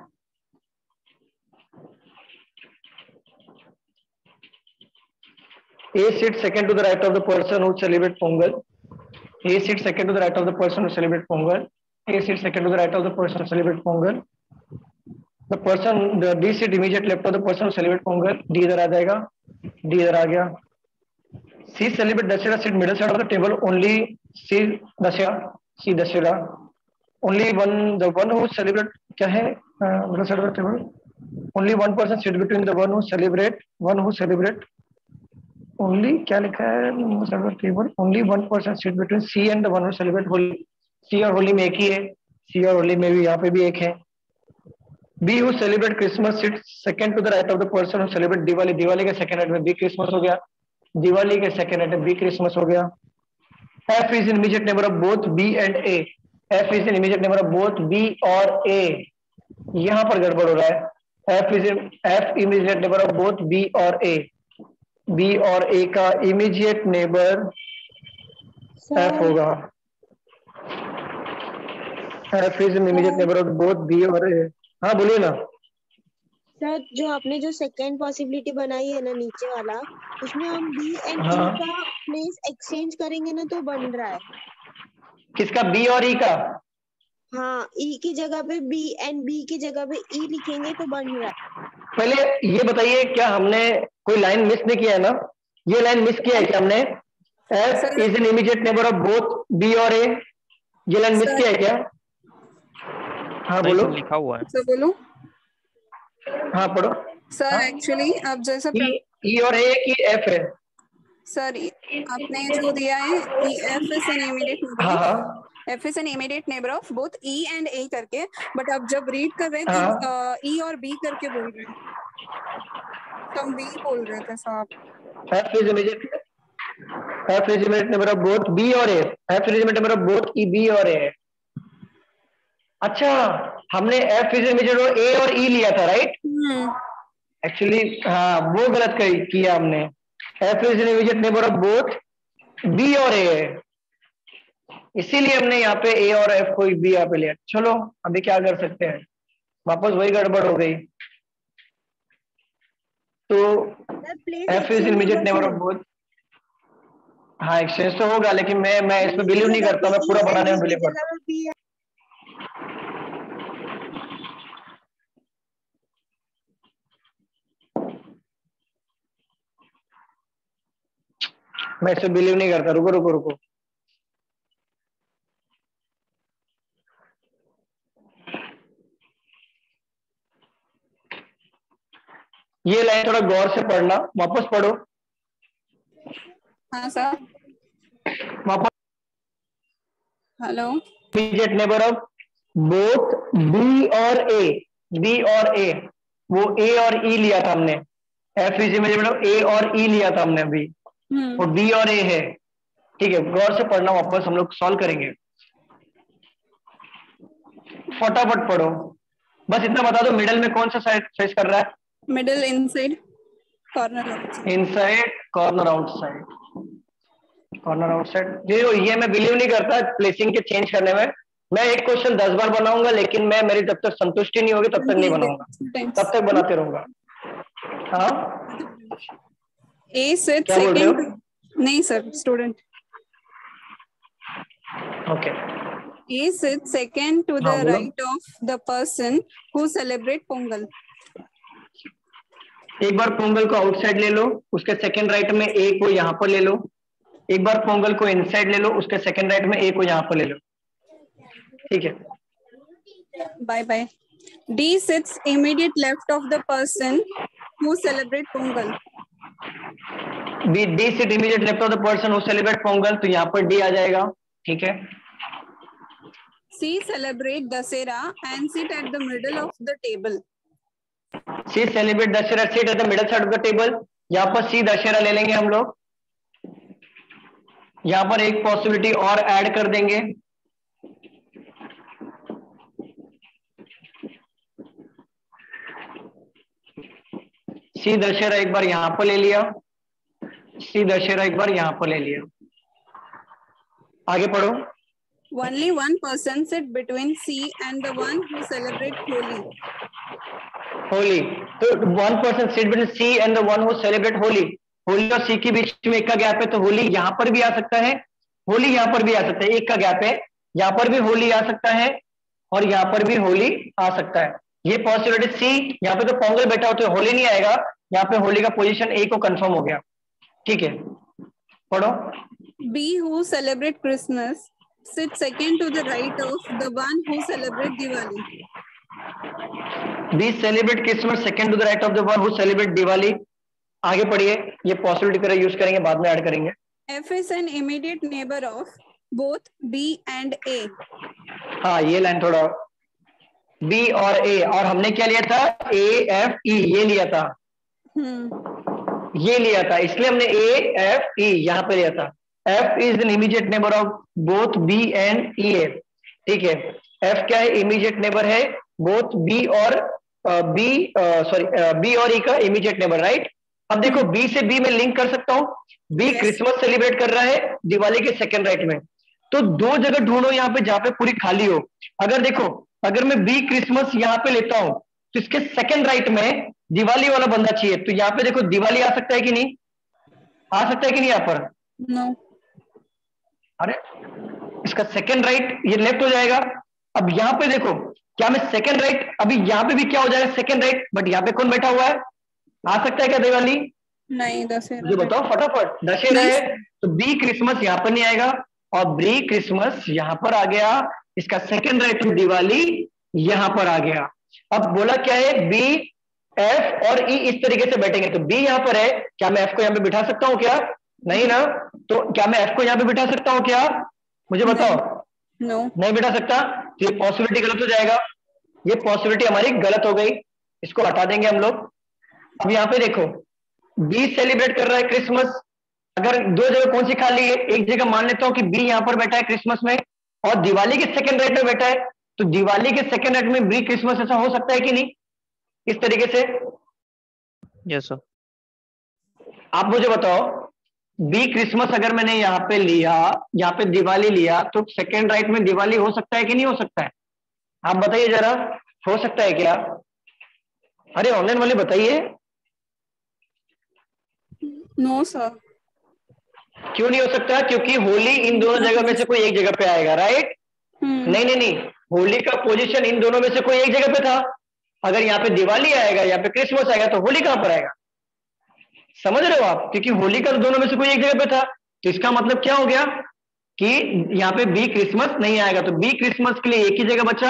A sits second to the right of the person who celebrate Pongal. A sits second to the right of the person who celebrate Pongal. A sits second to the right of the person who celebrate Pongal. The person, the D sit immediate left of the person who celebrate Pongal. D इधर आ जाएगा, D इधर आ गया। C celebrate Dashera sit middle side of the table. Only C Dashera, C Dashera. Only one, the one who celebrate क्या है middle side of the table? Only one person sit between the one who celebrate. Only क्या लिखा है table? Only one person sit between C and the one who celebrate Holi. C और होली में एक ही है, सी और होली में भी यहाँ पे भी एक है। B who celebrate Christmas sit second to the right of the person who celebrate Diwali. Diwali के सेकंड राइट में बी क्रिसमस हो गया, दिवाली के सेकंड राइट में बी क्रिसमस हो गया। F is an immediate neighbour of both B and A. F is an immediate neighbour of both B और A. यहाँ पर गड़बड़ हो रहा है। F immediate neighbour of both B और ए। बी और ए का इमीडिएट नेबर एफ होगा। F is an immediate neighbour of both B और ए। हाँ बोलिए ना सर। जो आपने जो सेकेंड पॉसिबिलिटी बनाई है ना नीचे वाला, उसमें हम बी एंड ई हाँ। का प्लेस एक्सचेंज करेंगे ना तो बन रहा है। किसका? बी और ई का? हाँ, ई की जगह पे बी एंड बी की जगह पे ई लिखेंगे तो बन रहा है। पहले ये बताइए, क्या हमने कोई लाइन मिस नहीं किया है ना? ये लाइन मिस किया है क्या हमने? F is an immediate neighbour of both B और ए, ये लाइन मिस किया है क्या? हाँ नहीं, बोलो। सब लिखा हुआ है। सर बोलो। हाँ पढ़ो। सर एक्चुअली अब जैसा ई और ए की एफ है सर, आपने जो दिया है एफ इज एन इमीडिएट हाँ हाँ F is an immediate neighbour of both E and A करके, बट अब जब रीड कर रहे हाँ। हैं ई और बी करके बोल रहे हैं, तो हम बी बोल रहे थे साहब। F is immediate neighbour of both B और A. F is immediate neighbour of both E B और ए। अच्छा, हमने एफ इज इमीडिएट ए और ई लिया था, राइट? एक्चुअली हाँ, वो गलत किया हमने। F is an immediate neighbour of both B और ए, इसीलिए हमने यहाँ पे ए और एफ को बी यहाँ पे लिया। चलो अभी क्या कर सकते हैं, वापस वही गड़बड़ हो गई। तो F is immediate neighbour of both, हाँ एक्सचेंज तो होगा, लेकिन मैं इसमें बिलीव नहीं करता, मैं पूरा बनाने में बिलीव करता हूँ। मैं इसमें बिलीव नहीं करता। रुको रुको रुको, ये लाइन थोड़ा गौर से पढ़ना, वापस पढ़ो। हाँ सर। वापस। Hello. Immediate neighbour of both B और ए। बी और ए, वो ए और ई लिया था हमने। F is immediate neighbour of A और ई लिया था हमने अभी, वो बी और ए है। ठीक है, गौर से पढ़ना, वापस हम लोग सॉल्व करेंगे। फटाफट पढ़ो, बस इतना बता दो मिडल में कौन सा साइड फेस कर रहा है? Middle inside, corner outside. Inside, corner outside. Corner outside ये मैं बिलीव नहीं करता प्लेसिंग के चेंज करने में। मैं एक क्वेश्चन 10 बार बनाऊंगा, लेकिन मेरी जब तक संतुष्टि नहीं होगी तब तक नहीं बनाऊंगा, तब तक बनाते रहूंगा। हाँ, ए सिट क्या बोल रहे हो? सेकंड, नहीं sir, student. Okay. A sits second to the हाँ, बोलो। right of the person who celebrate Pongal. एक बार पोंगल को आउटसाइड ले लो, उसके सेकंड राइट में ए को यहाँ पर ले लो। एक बार पोंगल को इनसाइड ले लो, उसके सेकंड राइट में ए को यहाँ पर ले लो। ठीक है। Bye bye. D sits immediate left of the person who celebrate Pongal. D sit immediate left of the person who celebrate Pongal, तो यहाँ पर डी आ जाएगा। ठीक है। C celebrate Dasera and sit at the middle of the table. C celebrate Dussehra sit at the middle side of the table, यहाँ पर सी दशहरा ले लेंगे हम लोग। यहाँ पर एक पॉसिबिलिटी और ऐड कर देंगे, सी दशहरा एक बार यहाँ पर ले लिया, सी दशहरा एक बार यहाँ पर ले लिया। आगे पढ़ो। Only one person sit between C and the one who celebrate Holi. Holi, तो one person sit between C and the one who celebrate Holi. Holi और सी के बीच में एक का गैप है, तो होली यहाँ पर भी आ सकता है, होली यहाँ पर भी आ सकता है, एक का गैप है, यहाँ पर भी होली आ सकता है और यहाँ पर भी होली आ सकता है। ये पॉसिबिलिटी सी, यहाँ पे तो पोंगल बैठा हो तो होली नहीं आएगा, यहाँ पे होली का पोजीशन ए को कंफर्म हो गया। ठीक है, पढ़ो। B who celebrate Christmas sit second to the right of the one who celebrate Diwali. B celebrate Christmas second to the right of the one who celebrate Diwali. आगे पढ़िए, ये पॉसिबिलिटी करें यूज करेंगे, बाद में ऐड करेंगे। F is an immediate neighbor of both B and A. हाँ, ये लाइन थोड़ा बी और ए, और हमने क्या लिया था, ए एफ ई, ये लिया था, ये लिया था, इसलिए हमने ए एफ ई यहाँ पे लिया था। F is an immediate neighbour of both B and E A. ठीक है, एफ क्या है, इमीडिएट नेबर है बोथ बी और बी और ई का इमीडिएट नेबर, राइट। अब देखो बी से बी में लिंक कर सकता हूँ, बी क्रिसमस सेलिब्रेट कर रहा है दिवाली के सेकंड राइट में, तो दो जगह ढूंढो यहाँ पे जहाँ पे पूरी खाली हो। अगर देखो, अगर मैं बी क्रिसमस यहाँ पे लेता हूँ तो इसके सेकंड राइट में दिवाली वाला बंदा चाहिए, तो यहाँ पे देखो दिवाली आ सकता है कि नहीं, आ सकता है कि नहीं यहाँ पर? No. अरे इसका सेकंड राइट ये लेफ्ट हो जाएगा। अब यहाँ पे देखो, क्या मैं सेकंड राइट, अभी यहाँ पे भी क्या हो जाएगा सेकंड राइट, बट यहाँ पे कौन बैठा हुआ है, आ सकता है क्या दिवाली? नहीं, दशहरा। मुझे बताओ फटाफट, दशहरा है तो बी क्रिसमस यहाँ पर नहीं आएगा और बी क्रिसमस यहाँ पर आ गया, इसका सेकंड राइट में दिवाली यहाँ पर आ गया। अब बोला क्या है, बी एफ और ई इस तरीके से बैठेंगे, तो बी यहाँ पर है, क्या मैं एफ को यहाँ पे बिठा सकता हूँ क्या? नहीं ना, तो क्या मैं एफ को यहाँ पे बिठा सकता हूँ क्या, मुझे बताओ? No. नहीं बिठा सकता, तो ये पॉसिबिलिटी गलत हो जाएगा, ये पॉसिबिलिटी हमारी गलत हो गई, इसको हटा देंगे हम लोग। अब यहाँ पे देखो, बी सेलिब्रेट कर रहा है क्रिसमस, अगर दो जगह कौन सी खाली है, एक जगह मान लेता हूँ कि बी यहाँ पर बैठा है क्रिसमस में और दिवाली के सेकंड राइट में बैठा है, तो दिवाली के सेकंड राइट में बी क्रिसमस, ऐसा हो सकता है कि नहीं इस तरीके से? Yes sir. आप मुझे बताओ, बी क्रिसमस अगर मैंने यहाँ पे लिया, यहाँ पे दिवाली लिया, तो सेकंड राइट में दिवाली हो सकता है कि नहीं हो सकता है? आप बताइए जरा, हो सकता है क्या? अरे ऑनलाइन वाले बताइए। No sir. क्यों नहीं हो सकता? क्योंकि होली इन दोनों जगह में से कोई एक जगह पे आएगा, राइट? नहीं नहीं नहीं, होली का पोजीशन इन दोनों में से कोई एक जगह पे था, अगर यहाँ पे दिवाली आएगा, यहाँ पे क्रिसमस आएगा, तो होली कहां पर आएगा? समझ रहे हो आप? क्योंकि होली का दोनों में से कोई एक जगह पे था, तो इसका मतलब क्या हो गया कि यहाँ पे बी क्रिसमस नहीं आएगा, तो बी क्रिसमस के लिए एक ही जगह बचा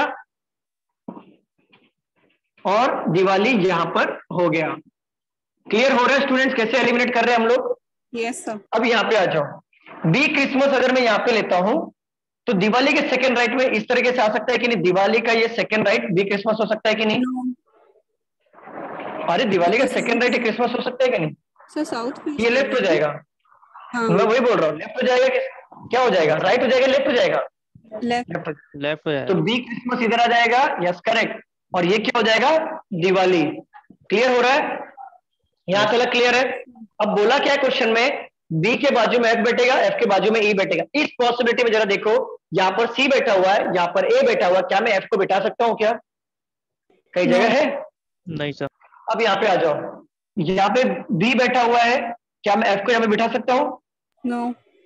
और दिवाली यहां पर हो गया। क्लियर हो रहा है स्टूडेंट्स, कैसे एलिमिनेट कर रहे हैं हम लोग? Yes sir. अब यहाँ पे आ जाओ, बी क्रिसमस अगर मैं यहाँ पे लेता हूं तो दिवाली के सेकंड राइट में इस तरीके से आ सकता है कि नहीं, दिवाली का ये सेकंड राइट बी क्रिसमस हो सकता है कि नहीं? No. अरे दिवाली का सेकंड राइट क्रिसमस हो सकता है कि नहीं? Sir साउथ में ये लेफ्ट हो जाएगा, हाँ मैं वही बोल रहा हूँ, लेफ्ट हो जाएगा कि क्या हो जाएगा, राइट हो जाएगा, लेफ्ट हो जाएगा? लेफ्ट। लेफ्ट है। तो बी क्रिसमस इधर आ जाएगा, यस करेक्ट, और ये क्या हो जाएगा, दिवाली। क्लियर हो रहा है यहाँ तक? क्लियर है। अब बोला क्या क्वेश्चन में, बी के बाजू में एफ बैठेगा, एफ के बाजू में ई बैठेगा। इस पॉसिबिलिटी में जरा देखो, यहाँ पर सी बैठा हुआ है, यहाँ पर ए बैठा हुआ है, क्या मैं एफ को बिठा सकता हूँ क्या? कई जगह है नहीं सर। अब यहाँ पे आ जाओ, यहाँ पे बी बैठा हुआ है, क्या मैं एफ को यहाँ पे बिठा सकता हूँ? No.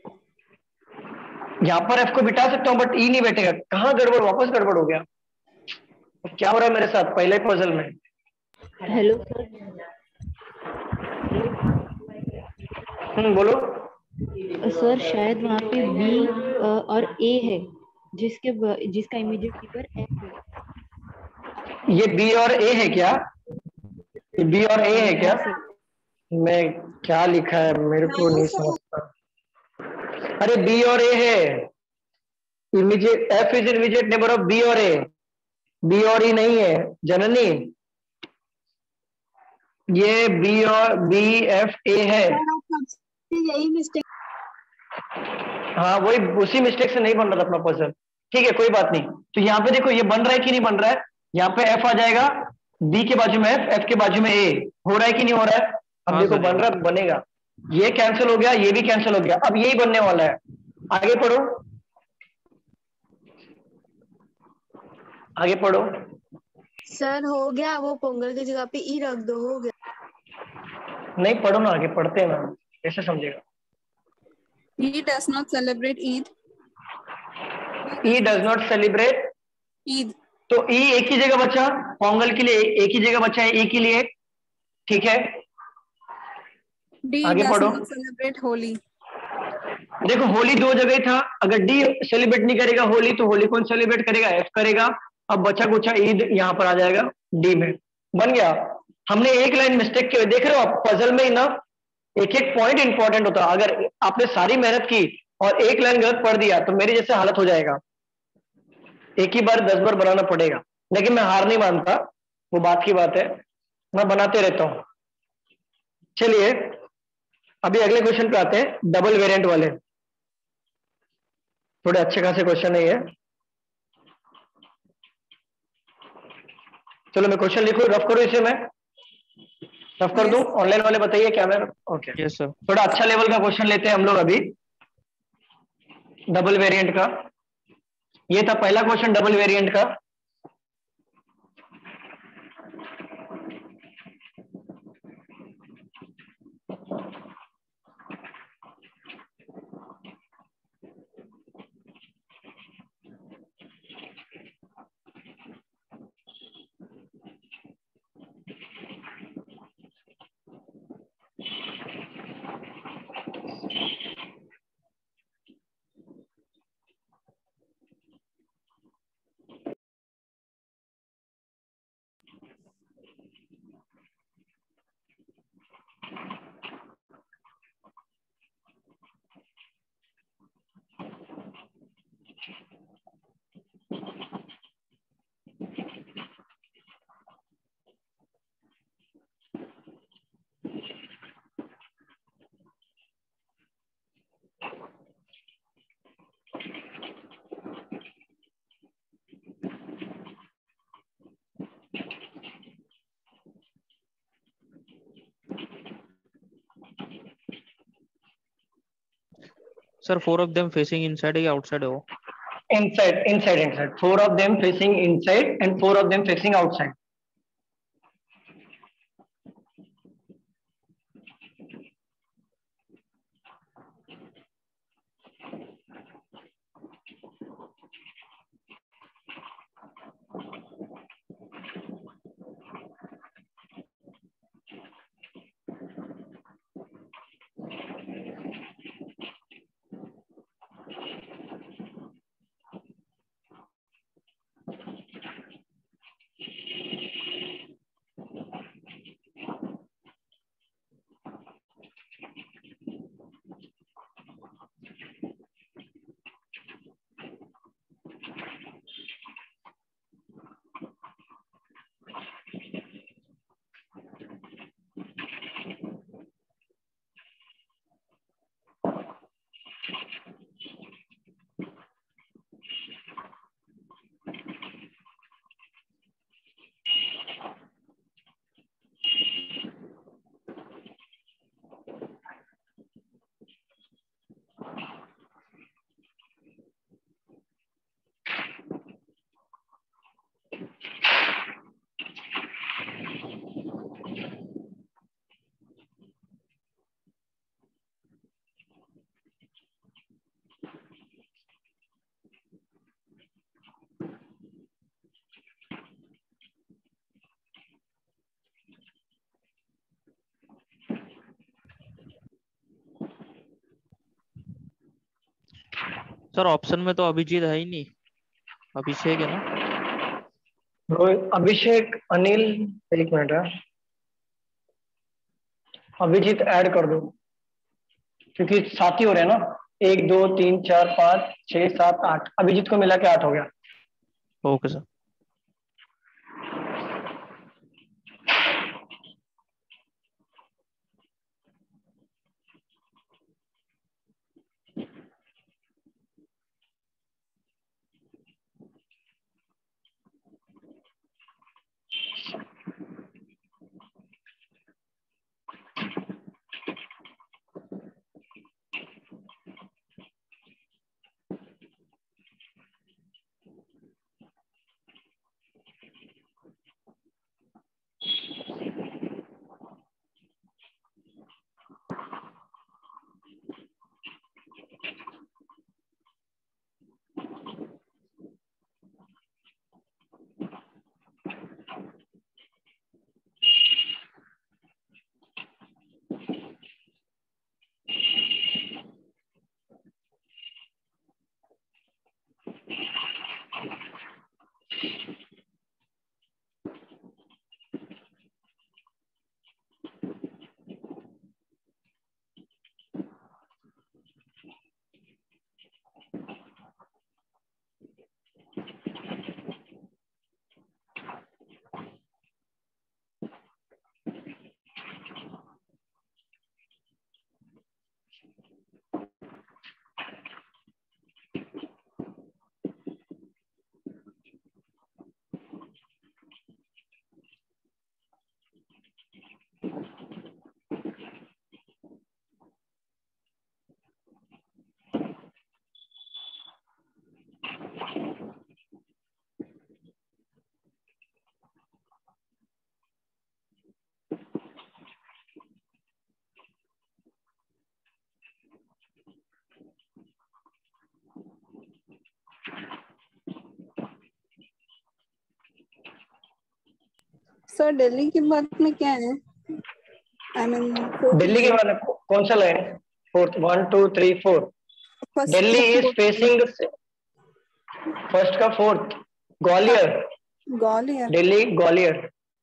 यहाँ पर एफ को बिठा सकता हूँ बट ई नहीं बैठेगा, कहाँ गड़बड़, वापस गड़बड़ हो गया, क्या हो रहा है मेरे साथ पहले पजल में? Hello sir. बोलो। सर शायद वहाँ पे बी और ए है, जिसका इमीडिएट नेबर एफ हो। ये बी और ए है क्या? ये बी और ए है क्या? हाँ सर। मैं क्या लिखा है मेरे को हाँ नहीं सर। समझता। अरे बी और ए है, immediate F is immediate neighbour of B और ए, बी और ई नहीं है जननी, ये बी और बी एफ ए है। सर आप कब से यही मिस्टेक। हाँ वही, उसी मिस्टेक से नहीं बन रहा था अपना पजल। ठीक है कोई बात नहीं। तो यहाँ पे देखो ये बन रहा है कि नहीं बन रहा है, यहाँ पे एफ आ जाएगा, बी के बाजू में एफ, एफ के बाजू में ए, हो रहा है कि नहीं हो रहा है? अब हाँ देखो सर, बन रहा है, बनेगा, ये कैंसिल हो गया, ये भी कैंसिल हो गया, अब यही बनने वाला है। आगे पढ़ो, आगे पढ़ो। सर हो गया, वो पोंगल की जगह पे ई रख दो, हो गया। नहीं पढ़ो ना, आगे पढ़ते हैं ना, कैसे समझेगा? He does not celebrate Eid. E does not celebrate, Eid. तो ई एक ही जगह बचा, पोंगल के लिए एक ही जगह बचा है ई के लिए, ठीक है। D आगे does पढ़ो। not celebrate Holi. देखो होली दो जगह ही था, अगर डी सेलिब्रेट नहीं करेगा होली तो होली कौन सेलिब्रेट करेगा? एफ करेगा। अब बचा कुचा ईद यहाँ पर आ जाएगा डी में, बन गया। हमने एक लाइन मिस्टेक की, देख रहे हो आप पजल में ही ना एक एक पॉइंट इंपॉर्टेंट होता है। अगर आपने सारी मेहनत की और एक लाइन गलत पढ़ दिया तो मेरी जैसे हालत हो जाएगा, एक ही बार 10 बार बनाना पड़ेगा। लेकिन मैं हार नहीं मानता, वो बात की बात है, मैं बनाते रहता हूं। चलिए अभी अगले क्वेश्चन पे आते हैं, डबल वेरिएंट वाले, थोड़े अच्छे खासे क्वेश्चन है ये। चलो मैं क्वेश्चन लिखूं, रफ करूं इसे, मैं रफ कर दूं? Yes. ऑनलाइन वाले बताइए क्या मैं, ओके। Yes sir. थोड़ा अच्छा लेवल का क्वेश्चन लेते हैं हम लोग अभी, डबल वेरिएंट का। ये था पहला क्वेश्चन डबल वेरिएंट का। Sir 4 of them facing inside या outside है वो? Inside inside inside, 4 of them facing inside and 4 of them facing outside. Sir option में तो अभिजीत है ही नहीं। अभिषेक है ना? रोहित, अभिषेक, अनिल, एक मिनट है, अभिजीत ऐड कर दो क्योंकि साथ ही हो रहे हैं ना। 1 2 3 4 5 6 7 8, अभिजीत को मिला के 8 हो गया। Okay sir. सर दिल्ली की बात में क्या है? आई मीन दिल्ली के बाद कौन सा line? Fourth, 1 2 3 4। Delhi is facing first का फोर्थ, ग्वालियर। ग्वालियर। दिल्ली ग्वालियर।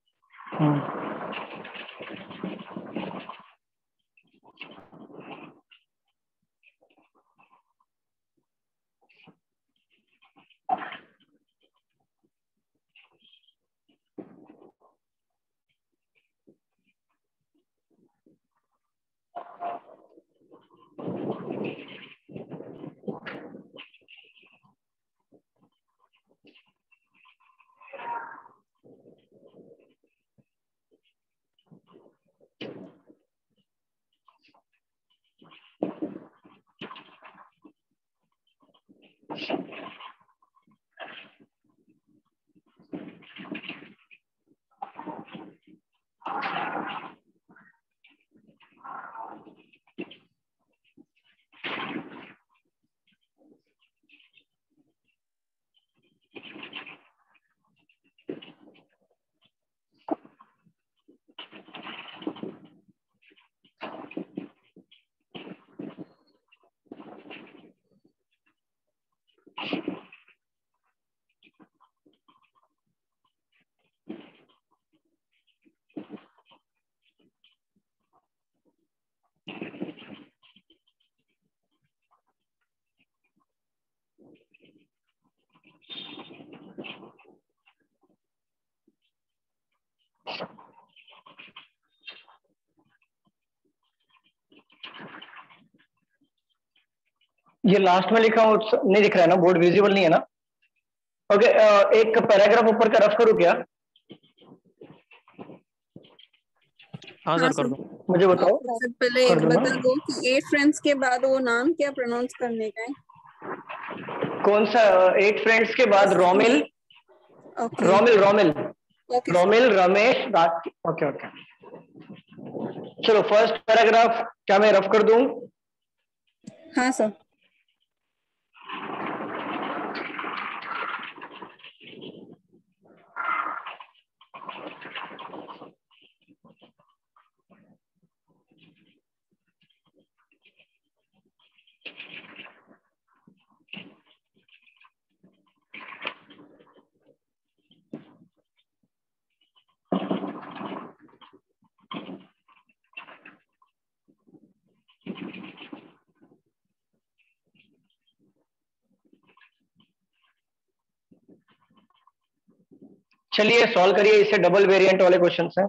ये लास्ट में लिखा हूँ नहीं दिख रहा है ना, बोर्ड विजिबल नहीं है ना? ओके, एक पैराग्राफ ऊपर का रफ करूँ क्या? हाँ हाँ सर, कर सर। दो। मुझे बताओ। सर पहले कर दूंगा। बता दो कि 8 फ्रेंड्स के बाद वो नाम क्या प्रोनाउंस करने का है? कौन सा? 8 फ्रेंड्स के बाद Romil, okay Romil, Romil, okay sir. Romil, Ramesh, Rakesh. Okay okay, चलो फर्स्ट पैराग्राफ क्या मैं रफ कर दूं? हाँ सर। चलिए सॉल्व करिए, इससे डबल वेरिएंट वाले क्वेश्चन हैं।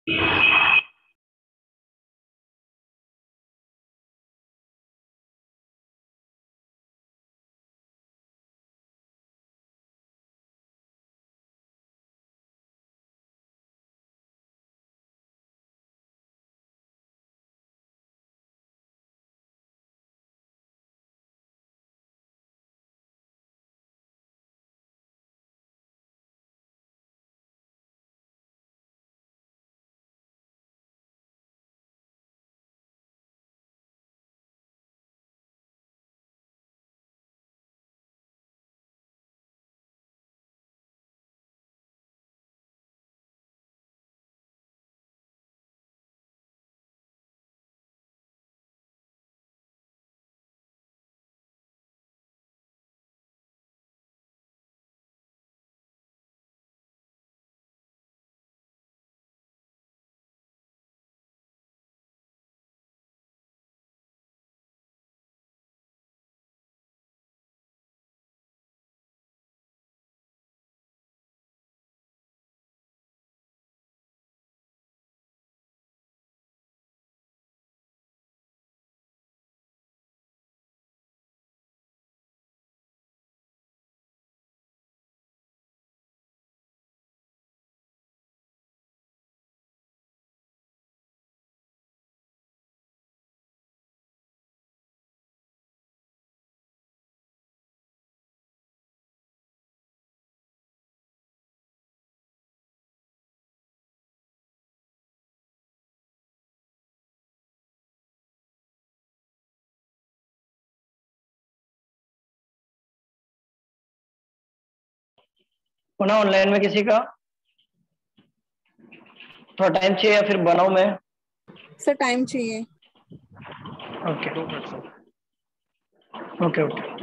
होना ऑनलाइन में किसी का थोड़ा टाइम चाहिए या फिर बनाऊं मैं? सर टाइम चाहिए। Okay 2 minute sir. Okay okay.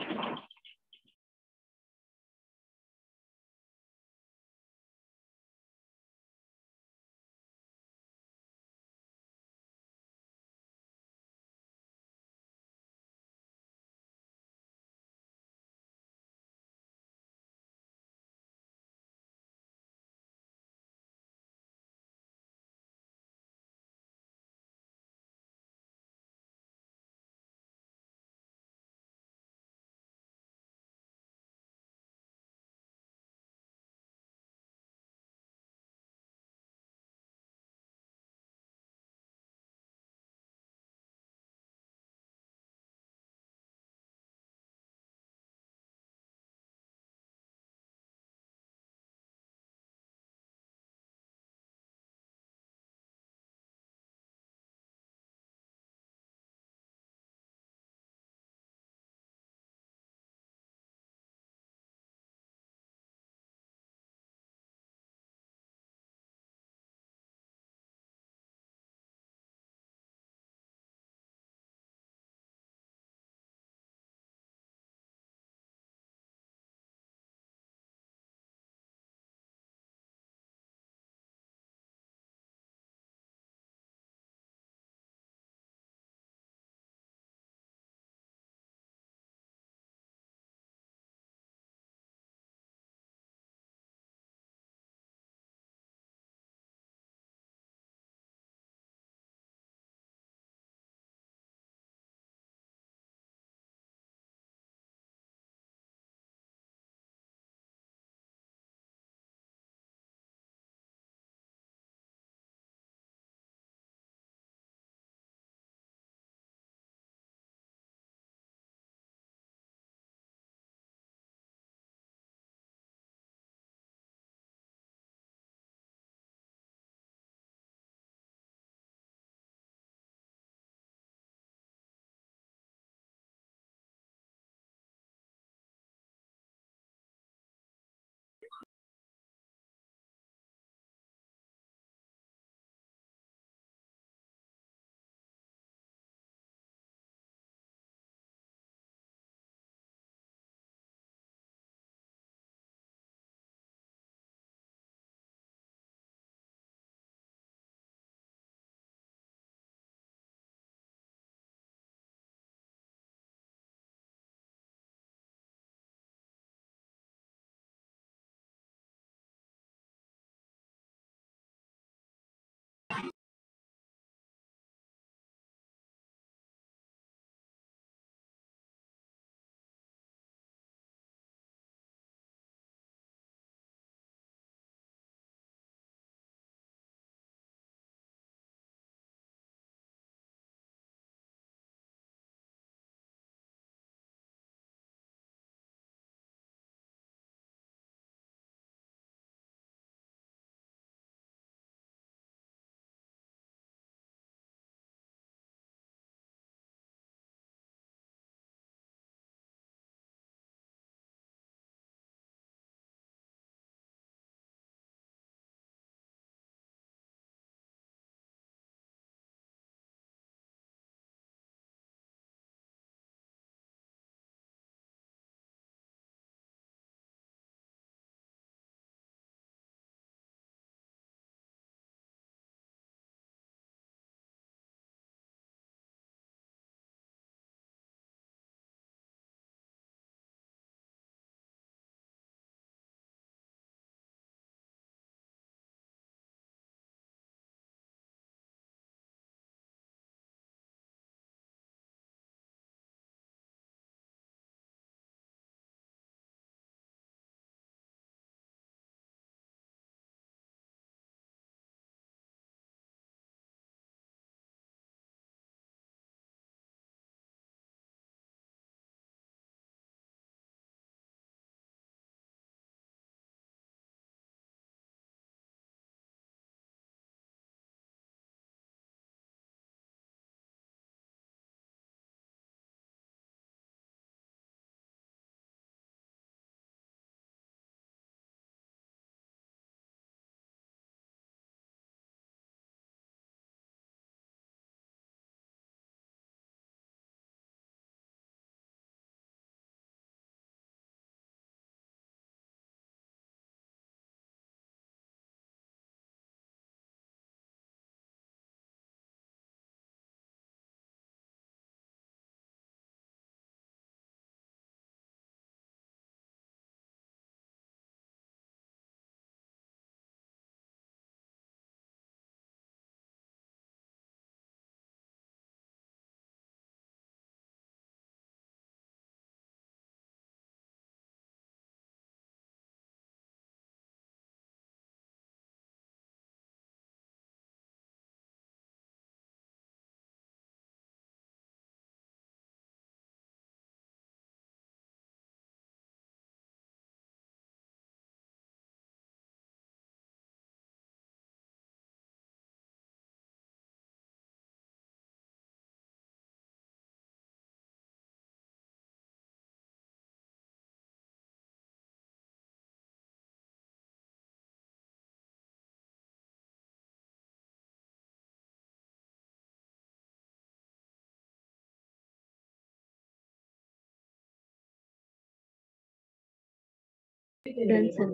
Done sir.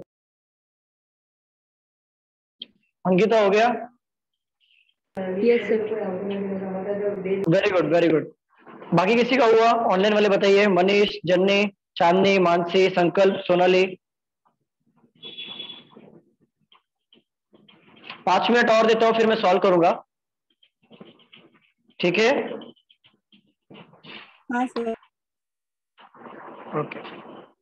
Ankita हो गया? Yes sir. Very good very good. बाकी किसी का हुआ ऑनलाइन वाले बताइए। मनीष, जन्नी, चांदनी, मानसी, संकल्प, सोनाली। 5 मिनट और देता हूँ फिर मैं सॉल्व करूंगा, ठीक है? हाँ सर। ओके।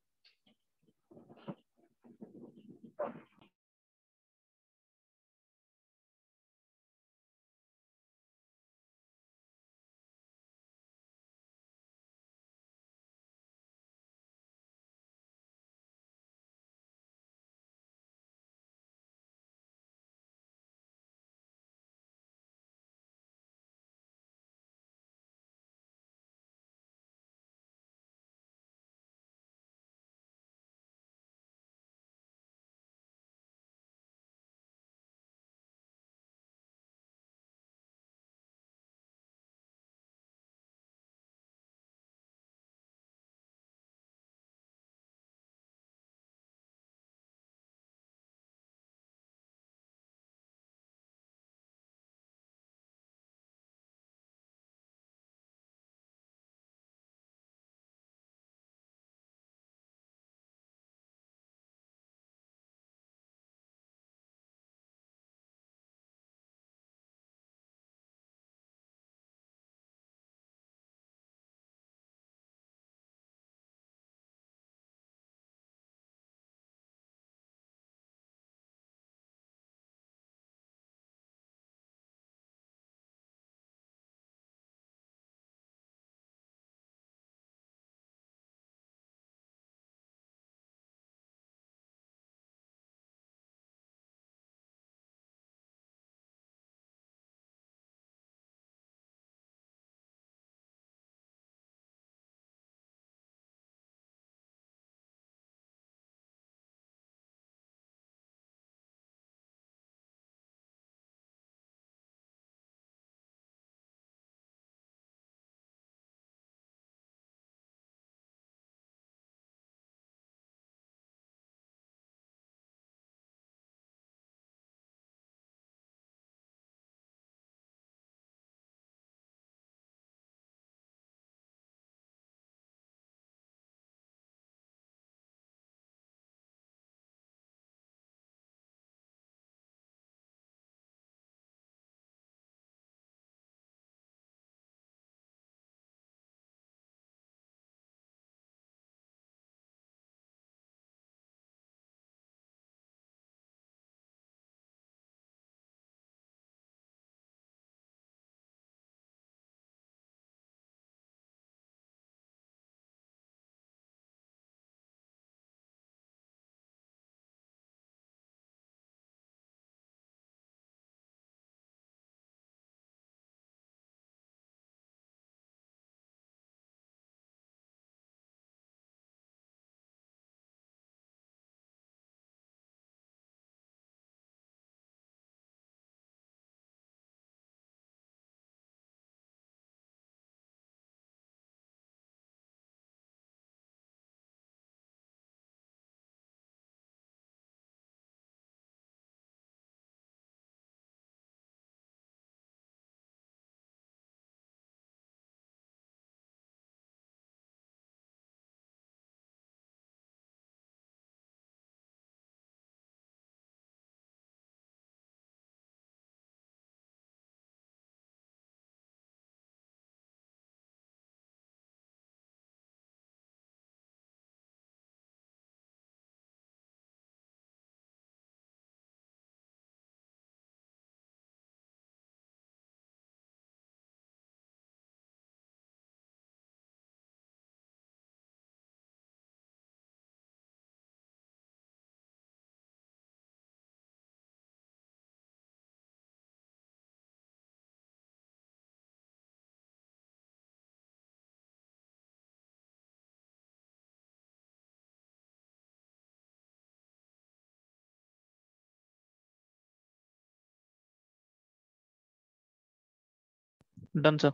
Done sir.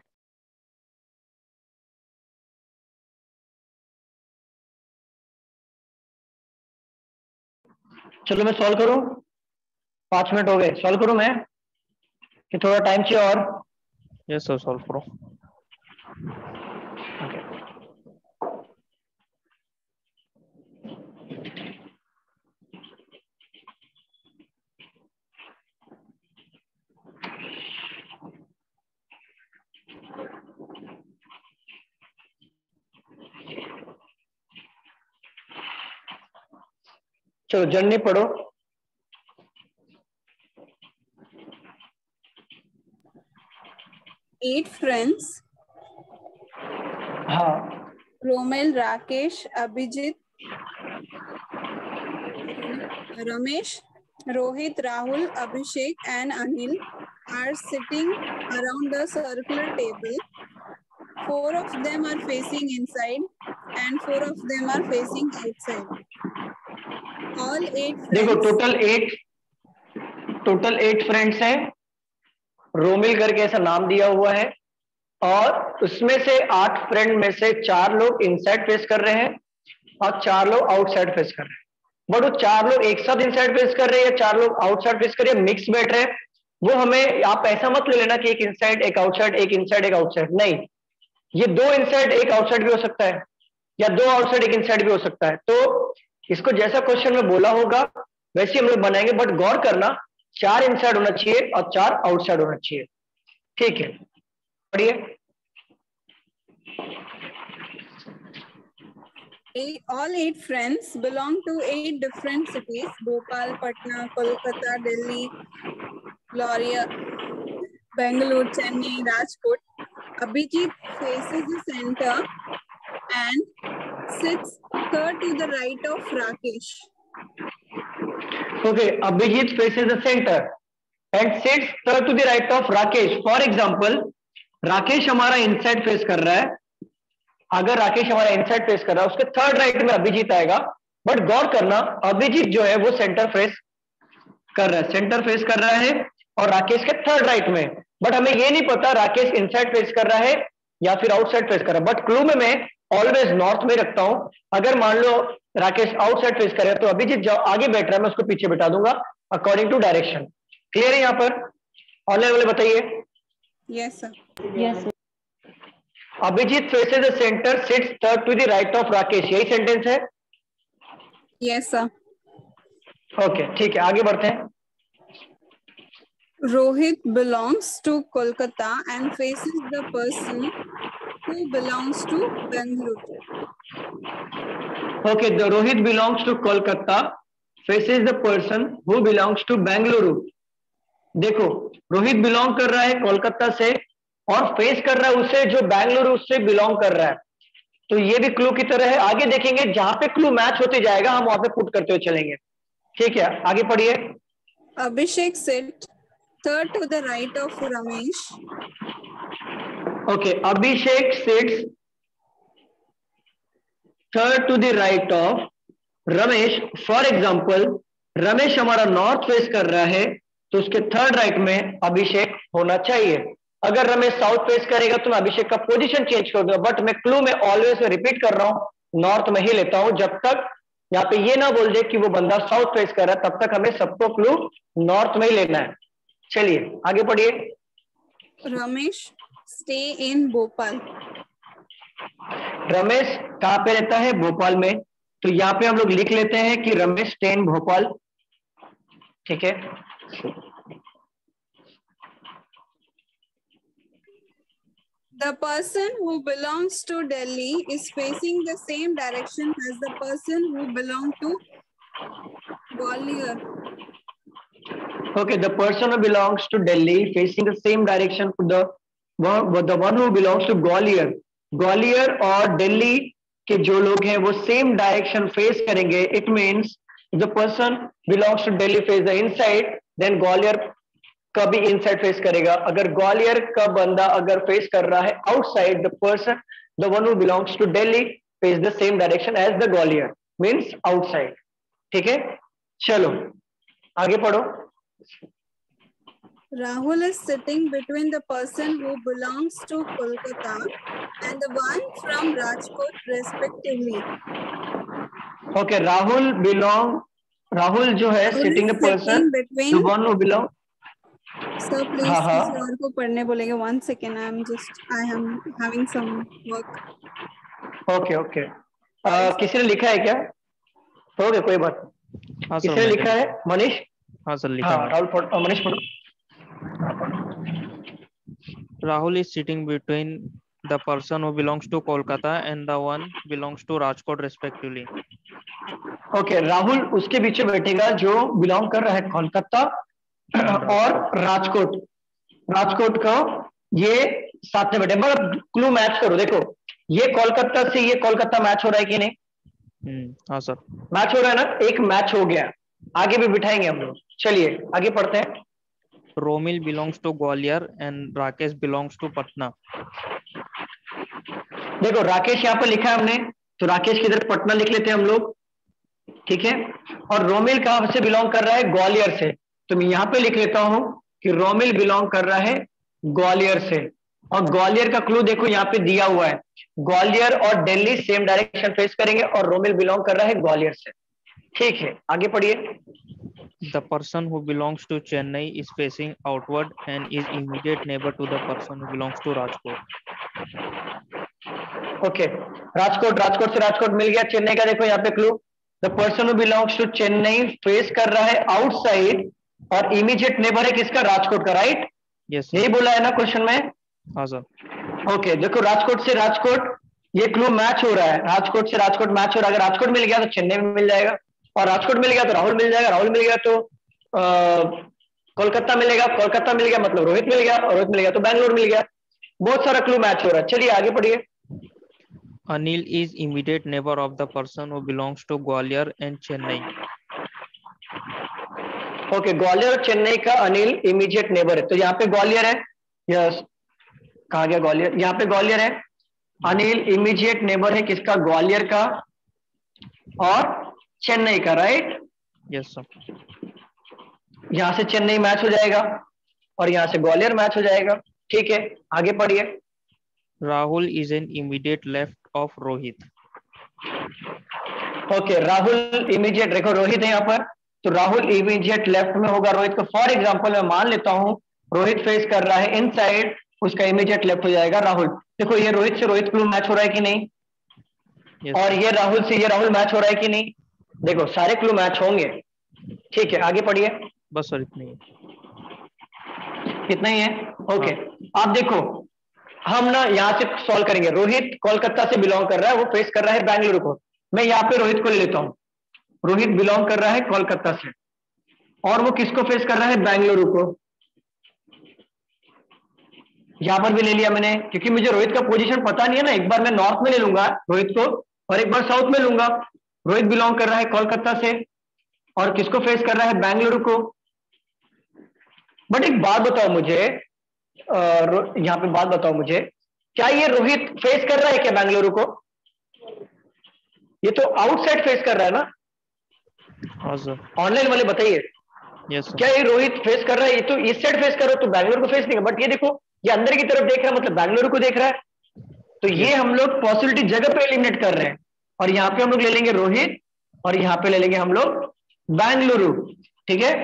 चलो मैं सॉल्व करूं, 5 मिनट हो गए, सॉल्व करूं मैं कि थोड़ा टाइम चाहिए और? यस सर, सॉल्व करो। ओके चलो जर्नी पढ़ो। 8 friends, हाँ Romel, Rakesh, Abhijit, Ramesh, Rohit, Rahul, Abhishek, and Anil are sitting around a circular table. 4 of them are facing inside and 4 of them are facing outside. All 8 देखो friends. Total 8 friends हैं, रोमिल करके ऐसा नाम दिया हुआ है, और उसमें से 8 फ्रेंड में से 4 लोग इनसाइड फेस कर रहे हैं और 4 लोग आउटसाइड फेस कर रहे हैं। बट वो 4 लोग एक साथ इनसाइड फेस कर रहे हैं या 4 लोग आउटसाइड फेस कर रहे हैं, मिक्स बैठ रहे हैं, वो हमें, आप ऐसा मत ले लेना कि एक इनसाइड एक आउटसाइड, एक इनसाइड एक आउटसाइड, नहीं, ये 2 इनसाइड एक आउटसाइड भी हो सकता है या 2 आउटसाइड एक इनसाइड भी हो सकता है। तो इसको जैसा क्वेश्चन में बोला होगा वैसे ही हम लोग बनाएंगे, बट गौर करना 4 इनसाइड होना चाहिए और 4 आउटसाइड होना चाहिए। ठीक है, पढ़िए। All 8 friends belong to 8 different cities: Bhopal, Patna, Kolkata, Delhi, Gloria, Bangalore, Chennai, Rajkot. Abhijit faces the center and sits third to the right of Rakesh. Okay, Abhijit faces the center and sits third to the right of Rakesh. For example, Rakesh हमारा inside face कर रहा है, अगर राकेश हमारा inside face कर रहा है उसके थर्ड राइट में अभिजीत आएगा, बट गौर करना अभिजीत जो है वो सेंटर फेस कर रहा है, सेंटर फेस कर रहा है और राकेश के थर्ड राइट में, बट हमें ये नहीं पता राकेश इनसाइड फेस कर रहा है या फिर आउटसाइड फेस कर रहा है। बट क्लू में मैं ऑलवेज नॉर्थ में रखता हूं, अगर मान लो राकेश आउटसाइड फेस कर रहा है तो अभिजीत जो आगे बैठ रहा है मैं उसको पीछे बैठा दूंगा अकॉर्डिंग टू डायरेक्शन। क्लियर है यहाँ पर? ऑनलाइन वाले बताइए। Yes, sir. Yes, sir. Abhijeet faces the centre, sits third to the right of Rakesh, यही सेंटेंस है? Yes, sir. ओके ठीक है, आगे बढ़ते हैं। Rohit belongs to Kolkata and faces the person who belongs to Bangalore. Okay, the Rohit belongs to Kolkata, faces the person who belongs to Bengaluru. देखो Rohit belong कर रहा है कोलकाता से और फेस कर रहा है उसे जो बेंगलुरु से बिलोंग कर रहा है, तो ये भी क्लू की तरह है। आगे देखेंगे जहां पे क्लू मैच होते जाएगा हम वहां पे पुट करते हुए चलेंगे। ठीक है, आगे पढ़िए। Abhishek sits third to the right of Ramesh. Okay, Abhishek sits third to the right of Ramesh. For example, Ramesh हमारा नॉर्थ फेस कर रहा है तो उसके थर्ड राइट में अभिषेक होना चाहिए। अगर रमेश साउथ फेस करेगा तो मैं अभिषेक का पोजीशन चेंज कर दूंगा, बट मैं क्लू में ऑलवेज रिपीट कर रहा हूं, नॉर्थ में ही लेता हूं। जब तक यहाँ पे ये ना बोल दे कि वो बंदा साउथ फेस कर रहा है तब तक हमें सबको क्लू नॉर्थ में ही लेना है। चलिए आगे पढ़िए। Ramesh stay in Bhopal. Ramesh कहाँ पे रहता है? भोपाल में। तो यहाँ पे हम लोग लिख लेते हैं कि रमेश स्टे इन भोपाल। ठीक है, The person who belongs to Delhi is facing the same direction as the person who belongs to Gwalior. Okay, the person who belongs to Delhi facing the same direction to the one who belongs to Gwalior. Gwalior और दिल्ली के जो लोग हैं वो same direction face करेंगे। It means the person belongs to Delhi face the inside, then Gwalior का भी inside face करेगा। अगर ग्वालियर का बंदा अगर फेस कर रहा है outside, the person the one who belongs to Delhi face the same direction as the Gwalior, means outside. ठीक है, चलो आगे पढ़ो। Rahul is sitting between the person who belongs to Kolkata and the one from Rajkot respectively. Okay, Rahul belong Rahul जो है Rahul sitting is the person sitting between. The one who belong. Sir, please हाँ हाँ किसी और को पढ़ने बोलेंगे. 1 second, I am having some work. Okay okay. किसी ने लिखा है क्या? हो गया, कोई बात नहीं। हाँ सर किसी ने मैंने लिखा है? मनीष? हाँ सर लिखा हाँ मैंने। राहुल पढ़ो, मनीष पढ़ो। Rahul is sitting between the person who belongs to Kolkata and the one belongs to Rajkot respectively. Okay, Rahul उसके बीच में बैठेगा जो बिलोंग कर रहा है कोलकाता और राजकोट। राजकोट का ये साथ में बैठे, मतलब क्लू मैच करो। देखो ये कोलकाता से ये कोलकाता मैच हो रहा है कि नहीं? हाँ सर। मैच हो रहा है ना, एक मैच हो गया। आगे भी बिठाएंगे हम लोग। चलिए आगे पढ़ते हैं। Romil belongs to Gwalior and Rakesh belongs to Patna. देखो राकेश यहाँ पर लिखा है हमने, तो राकेश की इधर पटना लिख लेते हैं हम लोग, ठीक है। और रोमिल कहां से बिलोंग कर रहा है? ग्वालियर से। तो मैं यहाँ पे लिख लेता हूं कि रोमिल बिलोंग कर रहा है ग्वालियर से। और ग्वालियर का क्लू देखो यहाँ पे दिया हुआ है, ग्वालियर और दिल्ली सेम डायरेक्शन फेस करेंगे और रोमिल बिलोंग कर रहा है ग्वालियर से। ठीक है आगे पढ़िए। The person who belongs to Chennai is facing outward and is immediate neighbor to the person who belongs to Rajkot. Okay Rajkot, Rajkot से राजकोट मिल गया। चेन्नई का देखो यहाँ पे clue, the person who belongs to Chennai face कर रहा है आउटसाइड और इमीडिएट नेबर है किसका? राजकोट का, राइट? Yes. यही बोला है ना क्वेश्चन में? हाँ सर। ओके देखो राजकोट से राजकोट ये क्लू मैच हो रहा है, राजकोट से राजकोट मैच हो रहा है। अगर राजकोट मिल गया तो चेन्नई में मिल जाएगा, और राजकोट मिल गया तो राहुल मिल जाएगा, राहुल मिल गया तो कोलकाता मिलेगा, कोलकाता मिल गया मतलब रोहित मिल गया, और रोहित मिल गया तो बैंगलोर मिल गया। बहुत सारा क्लू मैच हो रहा है। चलिए आगे पढ़िए। Anil is immediate neighbor of the person who belongs to Gwalior and Chennai. Okay Gwalior और चेन्नई का अनिल इमीडिएट नेबर है, तो यहाँ पे ग्वालियर है। यस, कहा गया ग्वालियर, यहाँ पे ग्वालियर है। अनिल इमीडिएट नेबर है किसका? ग्वालियर का और चेन्नई का, राइट? Yes sir. यहां से चेन्नई मैच हो जाएगा और यहां से ग्वालियर मैच हो जाएगा। ठीक है आगे पढ़िए। Rahul is an immediate left of Rohit. Okay Rahul immediate, देखो रोहित है यहाँ पर, तो राहुल इमीडिएट लेफ्ट में होगा रोहित का। फॉर एग्जांपल मैं मान लेता हूं रोहित फेस कर रहा है इनसाइड, उसका इमीडिएट लेफ्ट हो जाएगा राहुल। देखो ये रोहित से रोहित क्लू मैच हो रहा है कि नहीं? Yes. और ये राहुल से ये राहुल मैच हो रहा है कि नहीं? देखो सारे क्लू मैच होंगे। ठीक है आगे पढ़िए। बस सर इतनी है। कितना ही है? ओके आप देखो हम ना यहाँ से सॉल्व करेंगे। रोहित कोलकाता से बिलोंग कर रहा है, वो फेस कर रहा है बेंगलुरु को। मैं यहाँ पे रोहित को ले लेता हूँ। रोहित बिलोंग कर रहा है कोलकाता से और वो किसको फेस कर रहा है? बेंगलुरु को। यहां पर भी ले लिया मैंने, क्योंकि मुझे रोहित का पोजीशन पता नहीं है ना। एक बार मैं नॉर्थ में ले लूंगा रोहित को और एक बार साउथ में लूंगा। रोहित बिलोंग कर रहा है कोलकाता से और किसको फेस कर रहा है? बेंगलुरु को। बट एक बात बताओ मुझे, यहाँ पे बात बताओ मुझे, क्या ये रोहित फेस कर रहा है क्या बेंगलुरु को? ये तो आउटसाइड फेस कर रहा है ना। हाँ सर। ऑनलाइन वाले बताइए। Yes sir. क्या ये रोहित फेस कर रहा है? ये तो इस साइड फेस कर रहा है तो बेंगलुरु को फेस नहीं कर, बट ये देखो ये अंदर की तरफ देख रहा है मतलब बेंगलुरु को देख रहा है। तो ये हम लोग पॉसिबिलिटी जगह पे एलिमिनेट कर रहे हैं। और यहाँ पे हम लोग ले लेंगे रोहित और यहाँ पे ले लेंगे हम लोग बेंगलुरु। ठीक है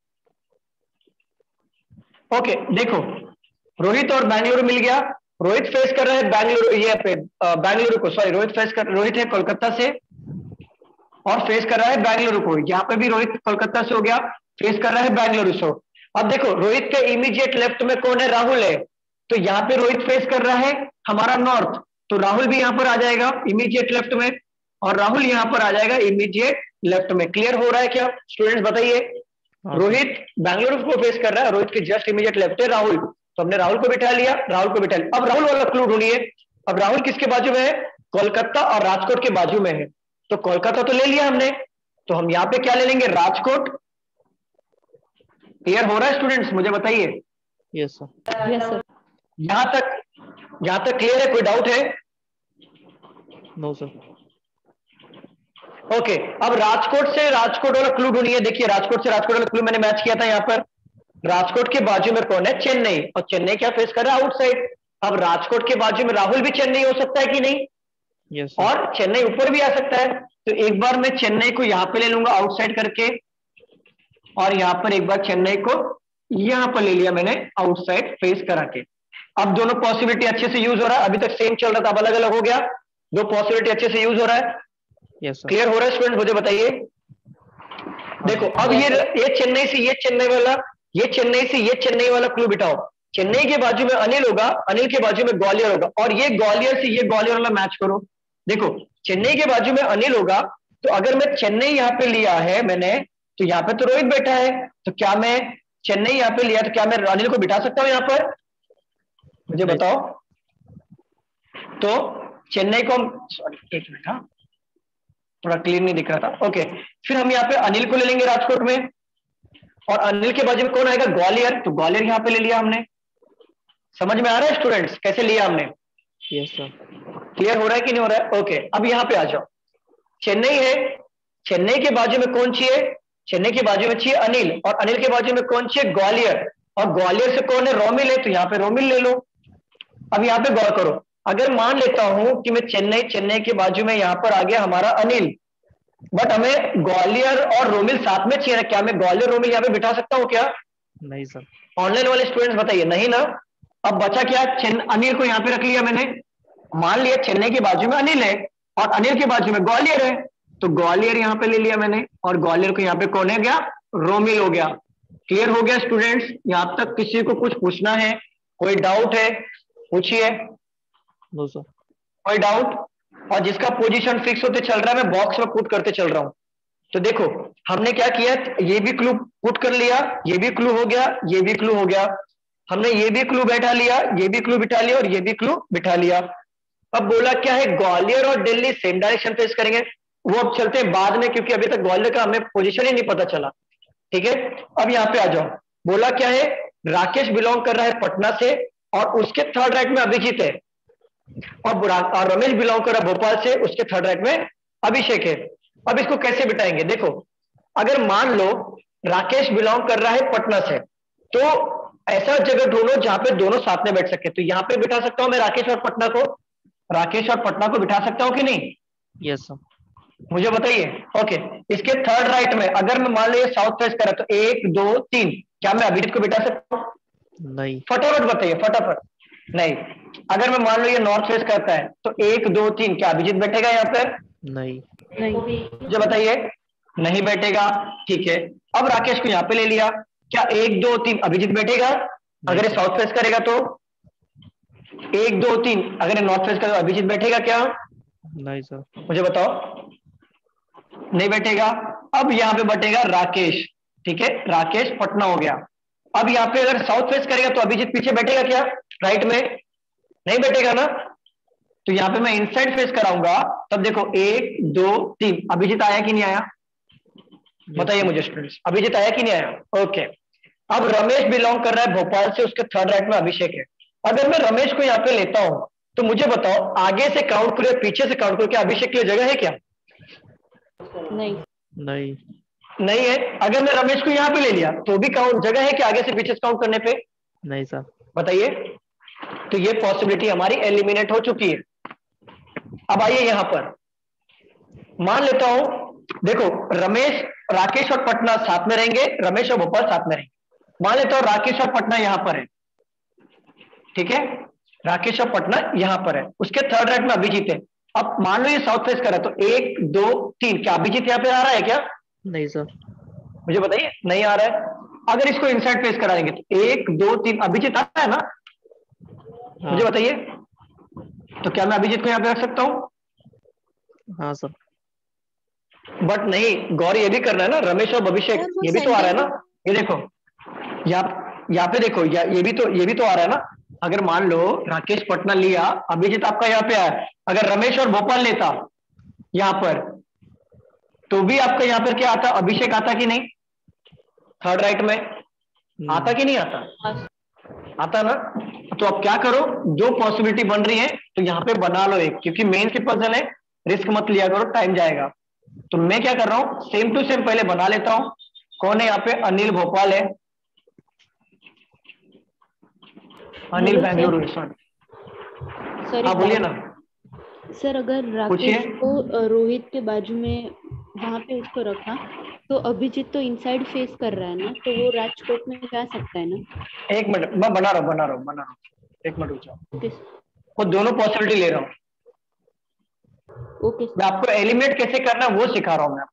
ओके देखो रोहित और बेंगलुरु मिल गया। रोहित फेस कर रहा है बेंगलुरु, ये पे बेंगलुरु को, सॉरी रोहित है कोलकाता से और फेस कर रहा है बेंगलुरु को। यहाँ पे भी रोहित कोलकाता से हो गया, फेस कर रहा है बेंगलुरु से। अब देखो रोहित के इमीडिएट लेफ्ट में कौन है? राहुल है। तो यहाँ पे रोहित फेस कर रहा है हमारा नॉर्थ, तो राहुल भी यहाँ पर आ जाएगा इमीडिएट लेफ्ट में और राहुल यहाँ पर आ जाएगा इमीडिएट लेफ्ट में। क्लियर हो रहा है क्या स्टूडेंट्स बताइए? रोहित बेंगलुरु को फेस कर रहा है, रोहित के जस्ट इमीडिएट लेफ्ट है राहुल, तो हमने राहुल को बिठा लिया, राहुल को बिठा लिया। अब राहुल वाला क्लू ढूंढिए। अब राहुल किसके बाजू में है? कोलकाता और राजकोट के बाजू में है। तो कोलकाता तो ले लिया हमने, तो हम यहाँ पे क्या ले लेंगे? राजकोट। क्लियर हो रहा है स्टूडेंट्स मुझे बताइए? Yes sir. Yes sir. यहां तक क्लियर है? कोई डाउट है? No sir. ओके अब राजकोट से राजकोट वाला क्लू ढूंढिए। देखिए राजकोट से राजकोट वाला क्लू मैंने मैच किया था यहाँ पर। राजकोट के बाजू में कौन है? चेन्नई, और चेन्नई क्या फेस कर रहा है? आउटसाइड। अब राजकोट के बाजू में राहुल भी चेन्नई हो सकता है कि नहीं? Yes sir. और चेन्नई ऊपर भी आ सकता है, तो एक बार मैं चेन्नई को यहाँ पे ले लूंगा आउटसाइड करके, और यहाँ पर एक बार चेन्नई को यहाँ पर ले लिया मैंने आउटसाइड फेस करा के। अब दोनों पॉसिबिलिटी अच्छे से यूज हो रहा है, अभी तक सेम चल रहा था, अब अलग अलग हो गया, दो पॉसिबिलिटी अच्छे से यूज हो रहा है। Yes sir. क्लियर हो रहा है स्टूडेंट, मुझे बताइए। देखो अब ये चेन्नई से ये चेन्नई वाला, ये चेन्नई से ये चेन्नई वाला क्लू बिठाओ। चेन्नई के बाजू में अनिल होगा, अनिल के बाजू में ग्वालियर होगा, और ये ग्वालियर से ये ग्वालियर वाला मैच करो। देखो चेन्नई के बाजू में अनिल होगा, तो अगर मैं चेन्नई यहाँ पे लिया है मैंने, तो यहाँ पे तो रोहित बैठा है, तो क्या मैं चेन्नई यहाँ पे लिया तो क्या मैं अनिल को बिठा सकता हूँ यहाँ पर? मुझे बताओ। तो चेन्नई को हम, सॉरी एक मिनट, हाँ थोड़ा क्लियर नहीं दिख रहा था, ओके। फिर हम यहाँ पे अनिल को ले लेंगे राजकोट में, और अनिल के बाजू में कौन आएगा? ग्वालियर, तो ग्वालियर यहाँ पे ले लिया हमने। समझ में आ रहा है स्टूडेंट्स कैसे लिया हमने? Yes sir. क्लियर हो रहा है कि नहीं हो रहा है? ओके, अब यहाँ पे आ जाओ। चेन्नई है, चेन्नई के बाजू में कौन चाहिए? चेन्नई के बाजू में चाहिए अनिल, और अनिल के बाजू में कौन चाहिए? ग्वालियर, और ग्वालियर से कौन है? रोमिल है, तो यहाँ पे रोमिल ले लो। अब यहाँ पे गौर करो, अगर मान लेता हूं कि मैं चेन्नई, चेन्नई के बाजू में यहाँ पर आ गया हमारा अनिल, बट हमें ग्वालियर और रोमिल साथ में चाहिए, क्या मैं ग्वालियर रोमिल यहाँ पे बिठा सकता हूँ क्या? नहीं सर। ऑनलाइन वाले स्टूडेंट्स बताइए, नहीं ना। अब बचा क्या? अनिल को यहाँ पे रख लिया मैंने। मान लिया चेन्नई के बाजू में अनिल है और अनिल के बाजू में ग्वालियर है, तो ग्वालियर यहाँ पे ले लिया मैंने, और ग्वालियर को यहाँ पे कौन है गया? रोमिल हो गया। क्लियर हो गया स्टूडेंट्स? यहाँ तक किसी को कुछ पूछना है, कोई डाउट है? पूछिए। No sir. कोई डाउट? और जिसका पोजीशन फिक्स होते चल रहा है मैं बॉक्स में पुट करते चल रहा हूं। तो देखो हमने क्या किया, ये भी क्लू पुट कर लिया, ये भी क्लू हो गया, ये भी क्लू हो गया, हमने ये भी क्लू बैठा लिया, ये भी क्लू बिठा लिया, और ये भी क्लू बिठा लिया। अब बोला क्या है? ग्वालियर और दिल्ली सेम डायरेक्शन फेस करेंगे, वो अब चलते हैं बाद में, क्योंकि अभी तक ग्वालियर का हमें पोजीशन ही नहीं पता चला। ठीक है, अब यहाँ पे आ जाओ। बोला क्या है? राकेश बिलोंग कर रहा है पटना से, और उसके थर्ड राइट में अभिजीत है, और रमेश बिलोंग कर रहा है भोपाल से, उसके थर्ड राइट में अभिषेक है। अब इसको कैसे बिठाएंगे? देखो अगर मान लो राकेश बिलोंग कर रहा है पटना से, तो ऐसा जगह ढूंढो जहां पे दोनों साथ में बैठ सके। तो यहाँ पे बिठा सकता हूं मैं राकेश और पटना को, राकेश और पटना को बिठा सकता हूं कि नहीं? Yes sir. मुझे बताइए। ओके, इसके थर्ड राइट में अगर मैं मान लो ये साउथ फेस करा, तो 1 2 3, क्या मैं अभिजीत को बिठा सकता हूँ? नहीं। फटाफट बताइए, फटाफट। नहीं। अगर मैं मान लो ये नॉर्थ फेस करता है, तो 1 2 3, क्या अभिजीत बैठेगा यहाँ पर? नहीं। मुझे बताइए। नहीं बैठेगा। ठीक है, अब राकेश को यहाँ पे ले लिया, क्या 1 2 3 अभिजीत बैठेगा? अगर ये साउथ फेस करेगा तो 1 2 3, अगर ये नॉर्थ फेस करेगा तो अभिजीत बैठेगा क्या? नहीं सर। मुझे बताओ। नहीं बैठेगा। अब यहाँ पे बैठेगा राकेश। ठीक है, राकेश पटना हो गया। अब यहाँ पे अगर साउथ फेस करेगा तो अभिजीत पीछे बैठेगा क्या? राइट में नहीं बैठेगा ना। तो यहाँ पे मैं इनसाइड फेस कराऊंगा, तब देखो 1 2 3, अभिजीत आया कि नहीं आया? बताइए मुझे स्टूडेंट्स, अभिजीत आया कि नहीं आया? ओके, अब रमेश बिलोंग कर रहा है भोपाल से, उसके थर्ड राइट में अभिषेक है। अगर मैं रमेश को यहाँ पे लेता हूं, तो मुझे बताओ आगे से काउंट करो, पीछे से काउंट करो, क्या अभिषेक के लिए जगह है क्या? नहीं। नहीं। नहीं है। अगर मैं रमेश को यहाँ पे ले लिया, तो भी काउंट जगह है कि आगे से पीछे से काउंट करने पे? नहीं सर। बताइए। तो ये पॉसिबिलिटी हमारी एलिमिनेट हो चुकी है। अब आइए यहां पर, मान लेता हूं, देखो रमेश, राकेश और पटना साथ में रहेंगे, रमेश और भोपाल साथ में रहेंगे। मान लेता हूं राकेश और पटना यहां पर है। ठीक है, राकेश और पटना यहां पर है, उसके थर्ड राइट में अभिजीत है। अब मान लो ये साउथ फेस कर रहा है, तो 1 2 3, क्या अभिजीत यहाँ पे आ रहा है क्या? नहीं सर। मुझे बताइए। नहीं आ रहा है। अगर इसको इनसाइड फेस कराएंगे तो 1 2 3, अभिजीत आता है ना? हाँ। मुझे बताइए। तो क्या मैं अभिजीत को यहाँ पे रख सकता हूँ? हाँ सर। बट नहीं, गौर ये भी करना है ना, रमेश और अभिषेक ये भी तो आ रहा है ना। ये देखो यहाँ पे देखो, ये भी तो आ रहा है ना। अगर मान लो राकेश पटना लिया, अभिजीत आपका यहाँ पे आया, अगर रमेश और भोपाल लेता यहाँ पर, तो भी आपका यहाँ पर क्या आता? अभिषेक आता कि नहीं? थर्ड राइट में आता कि नहीं आता? आता ना। तो अब क्या करो, दो पॉसिबिलिटी बन रही है, तो यहाँ पे बना लो एक, क्योंकि मेन से पजल है, रिस्क मत लिया करो, टाइम जाएगा। तो मैं क्या कर रहा हूं, सेम टू सेम पहले बना लेता हूं। कौन है यहाँ पे? अनिल भोपाल है, अनिल बेंगलुरु। हाँ बोलिए ना। सर अगर पूछिए। राकेश को रोहित के बाजू में वहां पे उसको रखा तो अभिजीत तो इनसाइड फेस कर रहा है ना, तो वो राजकोट में जा सकता है ना? एक मिनट, मैं बना रहा हूँ, एक मिनट रुक जाओ। ओके वो दोनों पॉसिबिलिटी ले रहा हूँ, ओके मैं आपको एलिमिनेट कैसे करना है वो सिखा रहा हूँ मैं,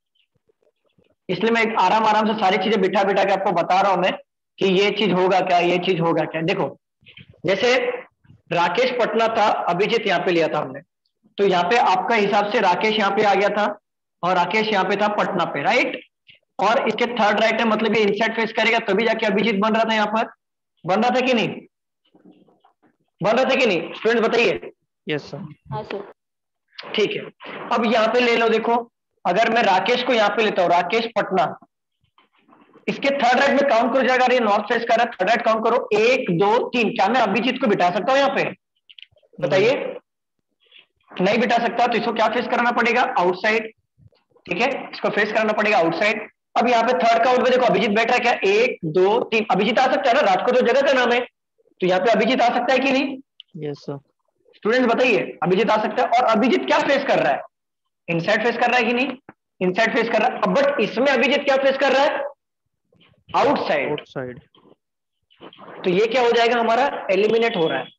इसलिए मैं आराम आराम से सारी चीजें बिठा बिठा के आपको बता रहा हूँ मैं कि ये चीज होगा क्या, ये चीज होगा क्या। देखो जैसे राकेश पटना था, अभिजीत यहाँ पे लिया था हमने, तो यहाँ पे आपका हिसाब से राकेश यहाँ पे आ गया था और राकेश यहाँ पे था पटना पे, राइट। और इसके थर्ड राइट है, मतलब ये इनसाइड फेस करेगा तभी जाके अभिजीत बन रहा था, यहाँ पर बन रहा था कि नहीं, बन रहा था कि नहीं स्टूडेंट बताइए। Yes sir. हाँ सर। ठीक है, अब यहाँ पे ले लो, देखो अगर मैं राकेश को यहाँ पे लेता हूँ, राकेश पटना, इसके थर्ड राइट में काउंट करो जाएगा, ये नॉर्थ फेस कर रहा है, थर्ड राइट काउंट करो 1 2 3, क्या मैं अभिजीत को बिठा सकता हूँ यहाँ पे, बताइए। नहीं बिठा सकता, तो इसको क्या फेस कराना पड़ेगा, आउटसाइड, ठीक है, इसको फेस कराना पड़ेगा आउटसाइड। अब यहाँ पे थर्ड काउंट में देखो अभिजीत बैठ रहा है क्या, 1 2 3, अभिजीत आ सकता है ना, राजकोट तो जगह का नाम है, तो यहाँ पे अभिजीत आ सकता है कि नहीं, यस सर। स्टूडेंट बताइए, अभिजीत आ सकता है। और अभिजीत क्या फेस कर रहा है, इनसाइड फेस कर रहा है कि नहीं, इनसाइड फेस कर रहा है। अब बट इसमें अभिजीत क्या फेस कर रहा है, आउटसाइड, आउटसाइड। तो ये क्या हो जाएगा हमारा, एलिमिनेट हो रहा है,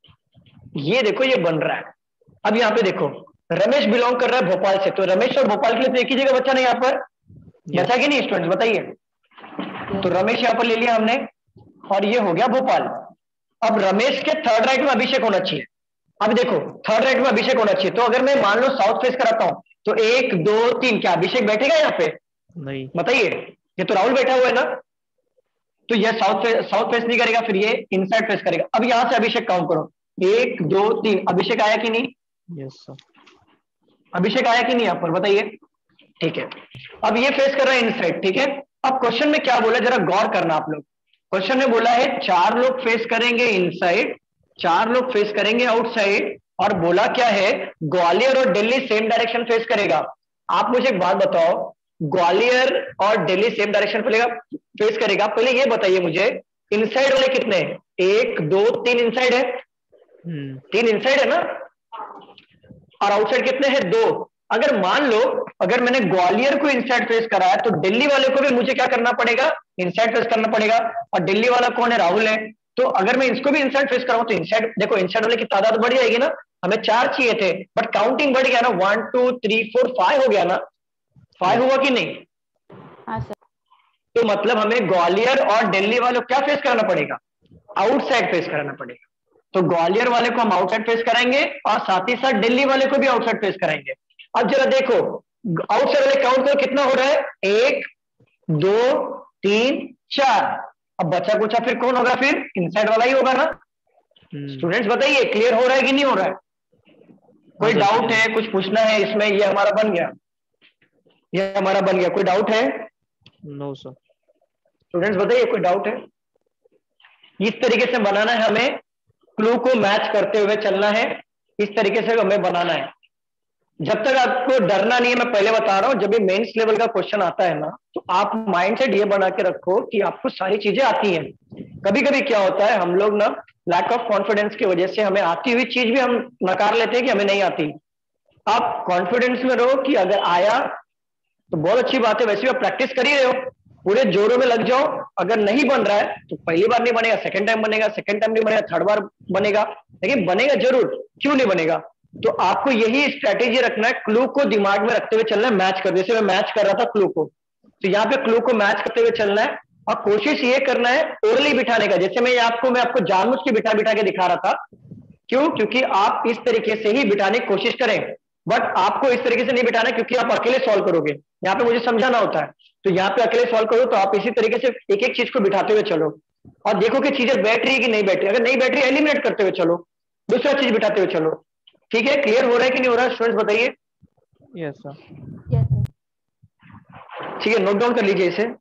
ये देखो ये बन रहा है। अब यहाँ पे देखो रमेश बिलोंग कर रहा है भोपाल से, तो रमेश और भोपाल के लिए तो एक ही जगह बच्चा नहीं, यहाँ पर बचा कि नहीं स्टूडेंट बताइए। तो रमेश यहाँ पर ले लिया हमने और ये हो गया भोपाल। अब रमेश के थर्ड राइट में अभिषेक होना चाहिए, अब देखो थर्ड राइट में अभिषेक होना चाहिए, तो अगर मैं मान लो साउथ फेस कराता हूं तो 1 2 3, क्या अभिषेक बैठेगा यहाँ पे, नहीं बताइए, ये तो राहुल बैठा हुआ है ना, तो यह साउथ फेस नहीं करेगा, फिर ये इनसाइड फेस करेगा। अब यहां से अभिषेक काउंट करो, 1 2 3, अभिषेक आया कि नहीं, यस सर। अभिषेक आया कि नहीं यहाँ पर बताइए, ठीक है। अब ये फेस कर रहा है इनसाइड, ठीक है। अब क्वेश्चन में क्या बोला जरा गौर करना आप लोग, क्वेश्चन में बोला है 4 लोग फेस करेंगे इनसाइड, 4 लोग फेस करेंगे आउटसाइड, और बोला क्या है ग्वालियर और दिल्ली सेम डायरेक्शन फेस करेगा। आप मुझे एक बात बताओ, ग्वालियर और दिल्ली सेम डायरेक्शन फेस करेगा, पहले ये बताइए मुझे इनसाइड वाले कितने हैं, 1 2 3 इनसाइड है, 3 इनसाइड है ना, और आउटसाइड कितने हैं, 2। अगर मान लो अगर मैंने ग्वालियर को इनसाइड फेस कराया तो दिल्ली वाले को भी मुझे क्या करना पड़ेगा, इनसाइड फेस करना पड़ेगा, और दिल्ली वाला कौन है, राहुल है। तो अगर मैं इसको भी इनसाइड फेस कराऊं तो इनसाइड, देखो इनसाइड वाले की तादाद बढ़ जाएगी ना, हमें 4 चाहिए थे बट काउंटिंग बढ़ गया ना, 1 2 3 4 5 हो गया ना, 5 हुआ कि नहीं। हाँ सर। तो मतलब हमें ग्वालियर और दिल्ली वाले को क्या फेस करना पड़ेगा, आउटसाइड फेस कराना पड़ेगा। तो ग्वालियर वाले को हम आउटसाइड फेस कराएंगे और साथ ही साथ दिल्ली वाले को भी आउटसाइड फेस कराएंगे। अब जरा देखो आउटसाइड वाले काउंट करो कितना हो रहा है, 1 2 3 4, अब बचा कुछ फिर कौन होगा, फिर इनसाइड वाला ही होगा ना। स्टूडेंट्स बताइए क्लियर हो रहा है कि नहीं हो रहा है, कोई डाउट है, कुछ पूछना है इसमें, ये हमारा बन गया, ये हमारा बन गया, कोई डाउट है, नो सर। स्टूडेंट्स बताइए कोई डाउट है। इस तरीके से बनाना है हमें, क्लू को मैच करते हुए चलना है, इस तरीके से हमें बनाना है। जब तक आपको डरना नहीं है, मैं पहले बता रहा हूं, जब ये मेंस लेवल का क्वेश्चन आता है ना, तो आप माइंडसेट ये बना के रखो कि आपको सारी चीजें आती हैं। कभी कभी क्या होता है हम लोग ना लैक ऑफ कॉन्फिडेंस की वजह से हमें आती हुई चीज भी हम नकार लेते हैं कि हमें नहीं आती। आप कॉन्फिडेंस में रहो कि अगर आया तो बहुत अच्छी बात है, वैसे भी आप प्रैक्टिस कर ही रहे हो, पूरे जोरों में लग जाओ। अगर नहीं बन रहा है तो पहली बार नहीं बनेगा, सेकंड टाइम बनेगा, सेकंड टाइम नहीं बनेगा, थर्ड बार बनेगा, लेकिन बनेगा जरूर, क्यों नहीं बनेगा। तो आपको यही स्ट्रेटेजी रखना है, क्लू को दिमाग में रखते हुए चलना है, मैच कर, जैसे मैं मैच कर रहा था क्लू को, तो यहाँ पे क्लू को मैच करते हुए चलना है। और कोशिश ये करना है ओरली बिठाने का, जैसे मैं आपको जानबूझ के बिठा बिठा के दिखा रहा था, क्यों, क्योंकि आप इस तरीके से ही बिठाने की कोशिश करें, बट आपको इस तरीके से नहीं बिठाना क्योंकि आप अकेले सॉल्व करोगे, यहाँ पे मुझे समझाना होता है। तो यहाँ पे अकेले सॉल्व करो तो आप इसी तरीके से एक एक चीज को बिठाते हुए चलो और देखो कि चीजें बैठ रही है कि नहीं बैठ रही, अगर नहीं बैठ रही एलिमिनेट करते हुए चलो, दूसरा चीज बिठाते हुए चलो। ठीक है, क्लियर हो रहा है कि नहीं हो रहा है स्टूडेंट्स बताइए। Yes sir. Yes sir. ठीक है, नोट डाउन कर लीजिए इसे।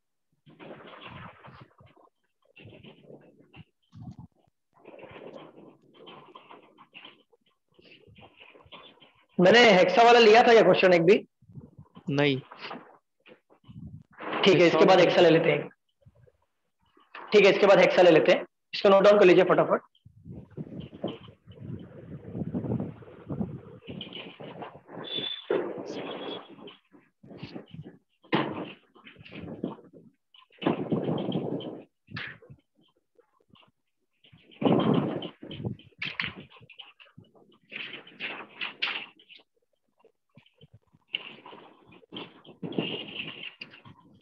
मैंने हेक्सा वाला लिया था या क्वेश्चन एक भी नहीं। ठीक है, इसके बाद हेक्सा ले लेते हैं। ठीक है, इसके बाद हेक्सा ले लेते हैं, इसको नोट डाउन कर लीजिए फटाफट।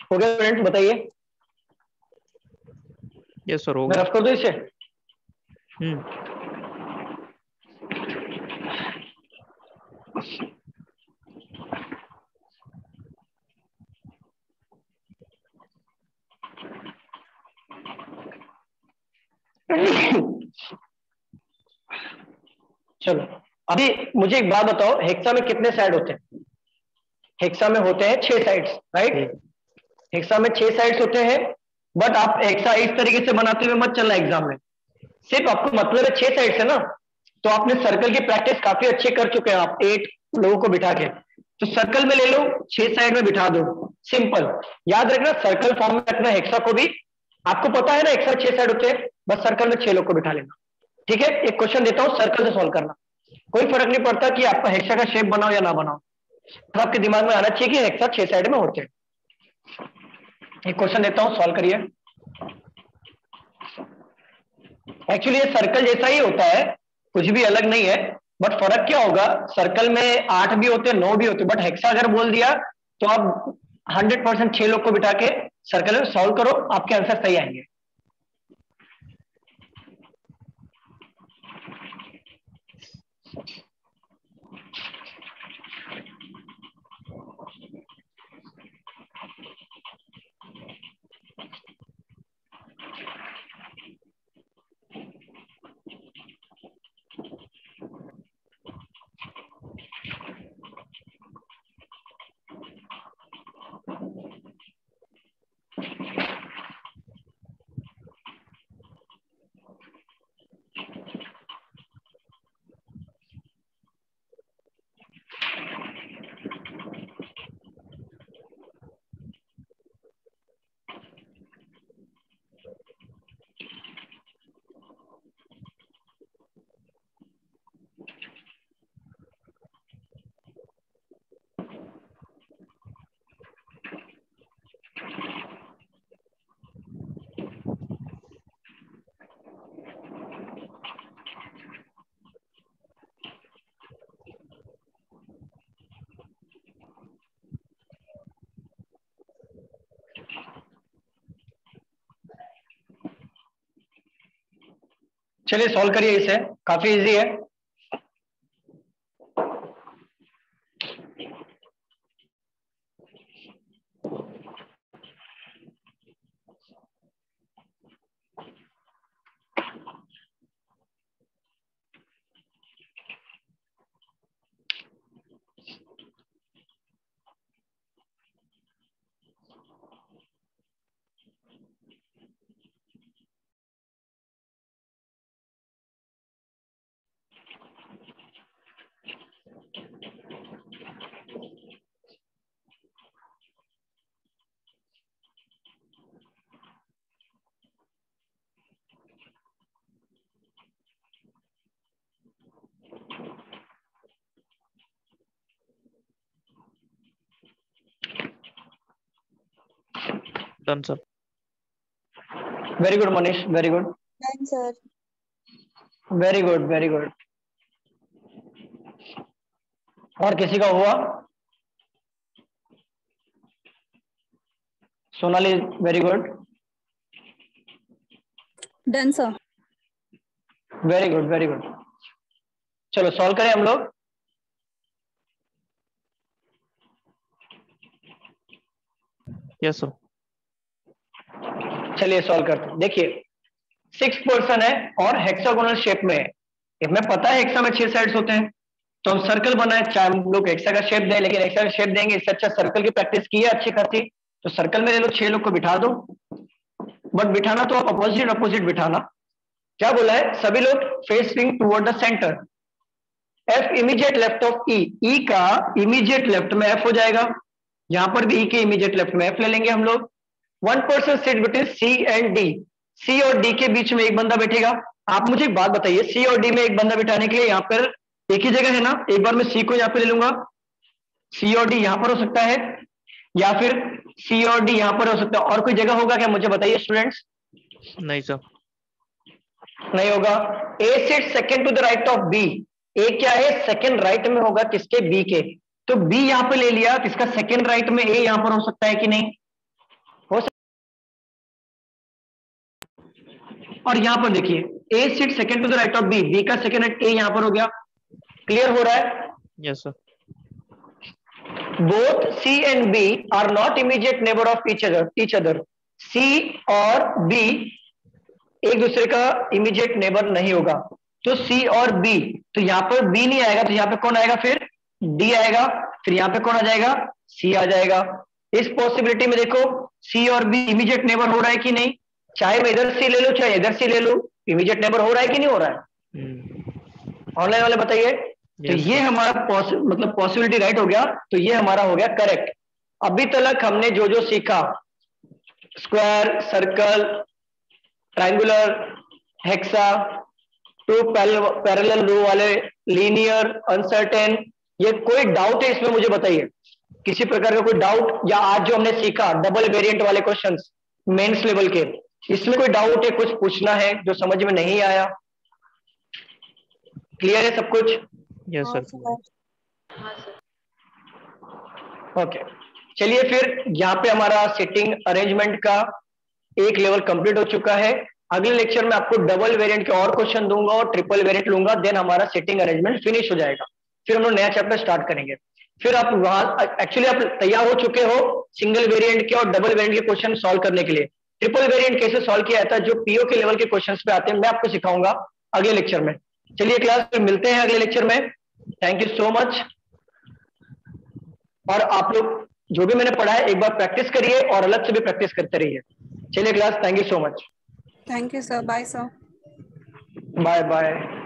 हो गया स्टूडेंट, बताइए। यस सर, हो मैं गया। रफ कर दूं इसे? चलो अभी मुझे एक बात बताओ, हेक्सा में कितने साइड होते हैं? हेक्सा में होते हैं 6 साइड्स, राइट? हेक्सा में 6 साइड्स होते हैं, बट आप हेक्सा इस तरीके से बनाते हुए मत चलना एग्जाम में। सिर्फ आपको मतलब है 6 साइड्स है ना, तो आपने सर्कल की प्रैक्टिस काफी अच्छे कर चुके हैं आप 8 लोगों को बिठा के, तो सर्कल में ले लो, 6 साइड में बिठा दो, सिंपल। याद रखना सर्कल फॉर्म में रखना हेक्सा को भी। आपको पता है ना हेक्सा 6 साइड होते हैं, बस सर्कल में 6 लोग को बिठा लेना, ठीक है? एक क्वेश्चन देता हूं, सर्कल से सॉल्व करना, कोई फर्क नहीं पड़ता कि आपका हेक्सा का शेप बनाओ या ना बनाओ, तो आपके दिमाग में आना चाहिए कि हेक्सा 6 साइड में होते हैं। एक क्वेश्चन देता हूं, सॉल्व करिए। एक्चुअली ये सर्कल जैसा ही होता है, कुछ भी अलग नहीं है, बट फर्क क्या होगा, सर्कल में 8 भी होते हैं, 9 भी होते हैं, बट हेक्सा अगर बोल दिया तो आप 100% 6 लोग को बिठा के सर्कल में सॉल्व करो, आपके आंसर सही आएंगे। चलिए सॉल्व करिए इसे, काफी इजी है। Done sir. Very good Manish, very good, done sir. Very good, very good. और किसी का हुआ? Sonali, very good, done sir. Very good, very good. चलो सॉल्व करें हम लोग। Yes sir. चलिए सॉल्व करते हैं। देखिए 6 पर्सन है और हेक्सागोनल शेप में है, हमें पता है हेक्सा में 6 साइड्स होते हैं, तो हम सर्कल बनाए, चाहे हम लोग हेक्सा का शेप दें, लेकिन हेक्सा का शेप देंगे इससे अच्छा सर्कल की प्रैक्टिस की है अच्छी खासी, तो सर्कल में ले लो, 6 लोग को बिठा दो, बट बिठाना तो आप अपोजिट अपोजिट बिठाना। क्या बोला है, सभी लोग facing toward the centre, F immediate left of E, E का इमीडिएट लेफ्ट में एफ हो जाएगा, यहां पर भी ई के इमीडिएट लेफ्ट में एफ ले लेंगे हम लोग। 1 person sit between C and D, C और डी के बीच में एक बंदा बैठेगा। आप मुझे एक बात बताइए, सी और डी में एक बंदा बिठाने के लिए यहाँ पर एक ही जगह है ना, एक बार मैं सी को यहाँ पे ले लूंगा, सी और डी यहाँ पर हो सकता है, या फिर सी और डी यहाँ पर हो सकता है, और कोई जगह होगा क्या, मुझे बताइए स्टूडेंट्स। नहीं सर, नहीं होगा। A sit second to the right of B, A क्या है, सेकंड राइट में होगा किसके, बी के, तो बी यहाँ पे ले लिया, किसका सेकंड राइट में, ए यहाँ पर हो सकता है कि नहीं, और यहाँ पर देखिए A sit second to the right of B, B का सेकंड राइट ए यहाँ पर हो गया। क्लियर हो रहा है? Yes sir. Both C and B are not immediate neighbour of each other। C और बी एक दूसरे का इमीडिएट नेबर नहीं होगा, तो सी और बी, तो यहाँ पर बी नहीं आएगा, तो यहाँ पे कौन आएगा? फिर डी आएगा, फिर यहाँ पे कौन आ जाएगा? सी आ जाएगा। इस पॉसिबिलिटी में देखो सी और बी इमीडिएट नेबर हो रहा है कि नहीं, चाहे मैं इधर सी ले लूं चाहे इधर सी ले लूं, इमीडिएट नेबर हो रहा है कि नहीं हो रहा है? ऑनलाइन वाले बताइए। तो ये हमारा मतलब पॉसिबिलिटी राइट हो गया, तो ये हमारा हो गया करेक्ट। अभी तक हमने जो जो सीखा, square, circle, triangular, hexa, two parallel row वाले, लीनियर, अनसर्टेन, ये कोई डाउट है इसमें मुझे बताइए, किसी प्रकार का कोई डाउट? या आज जो हमने सीखा डबल वेरिएंट वाले क्वेश्चंस मेंस लेवल के, इसमें कोई डाउट है, कुछ पूछना है जो समझ में नहीं आया? क्लियर है सब कुछ? Yes sir. ओके, चलिए फिर यहाँ पे हमारा सिटिंग अरेंजमेंट का एक लेवल कंप्लीट हो चुका है। अगले लेक्चर में आपको डबल वेरिएंट के और क्वेश्चन दूंगा और ट्रिपल वेरिएंट लूंगा, देन हमारा सिटिंग अरेंजमेंट फिनिश हो जाएगा। फिर हम लोग नया चैप्टर स्टार्ट करेंगे। फिर आप वहां एक्चुअली आप तैयार हो चुके हो सिंगल वेरिएंट के और डबल वेरिएंट के क्वेश्चन सॉल्व करने के लिए। ट्रिपल वेरिएंट कैसे सॉल्व किया जाता है, जो पीओ के लेवल के क्वेश्चंस पे आते हैं, मैं आपको सिखाऊंगा अगले लेक्चर में। चलिए क्लास, फिर मिलते हैं अगले लेक्चर में। Thank you so much. और आप लोग जो भी मैंने पढ़ा है एक बार प्रैक्टिस करिए और अलग से भी प्रैक्टिस करते रहिए। चलिए class, thank you so much. Thank you sir. Bye sir. Bye bye.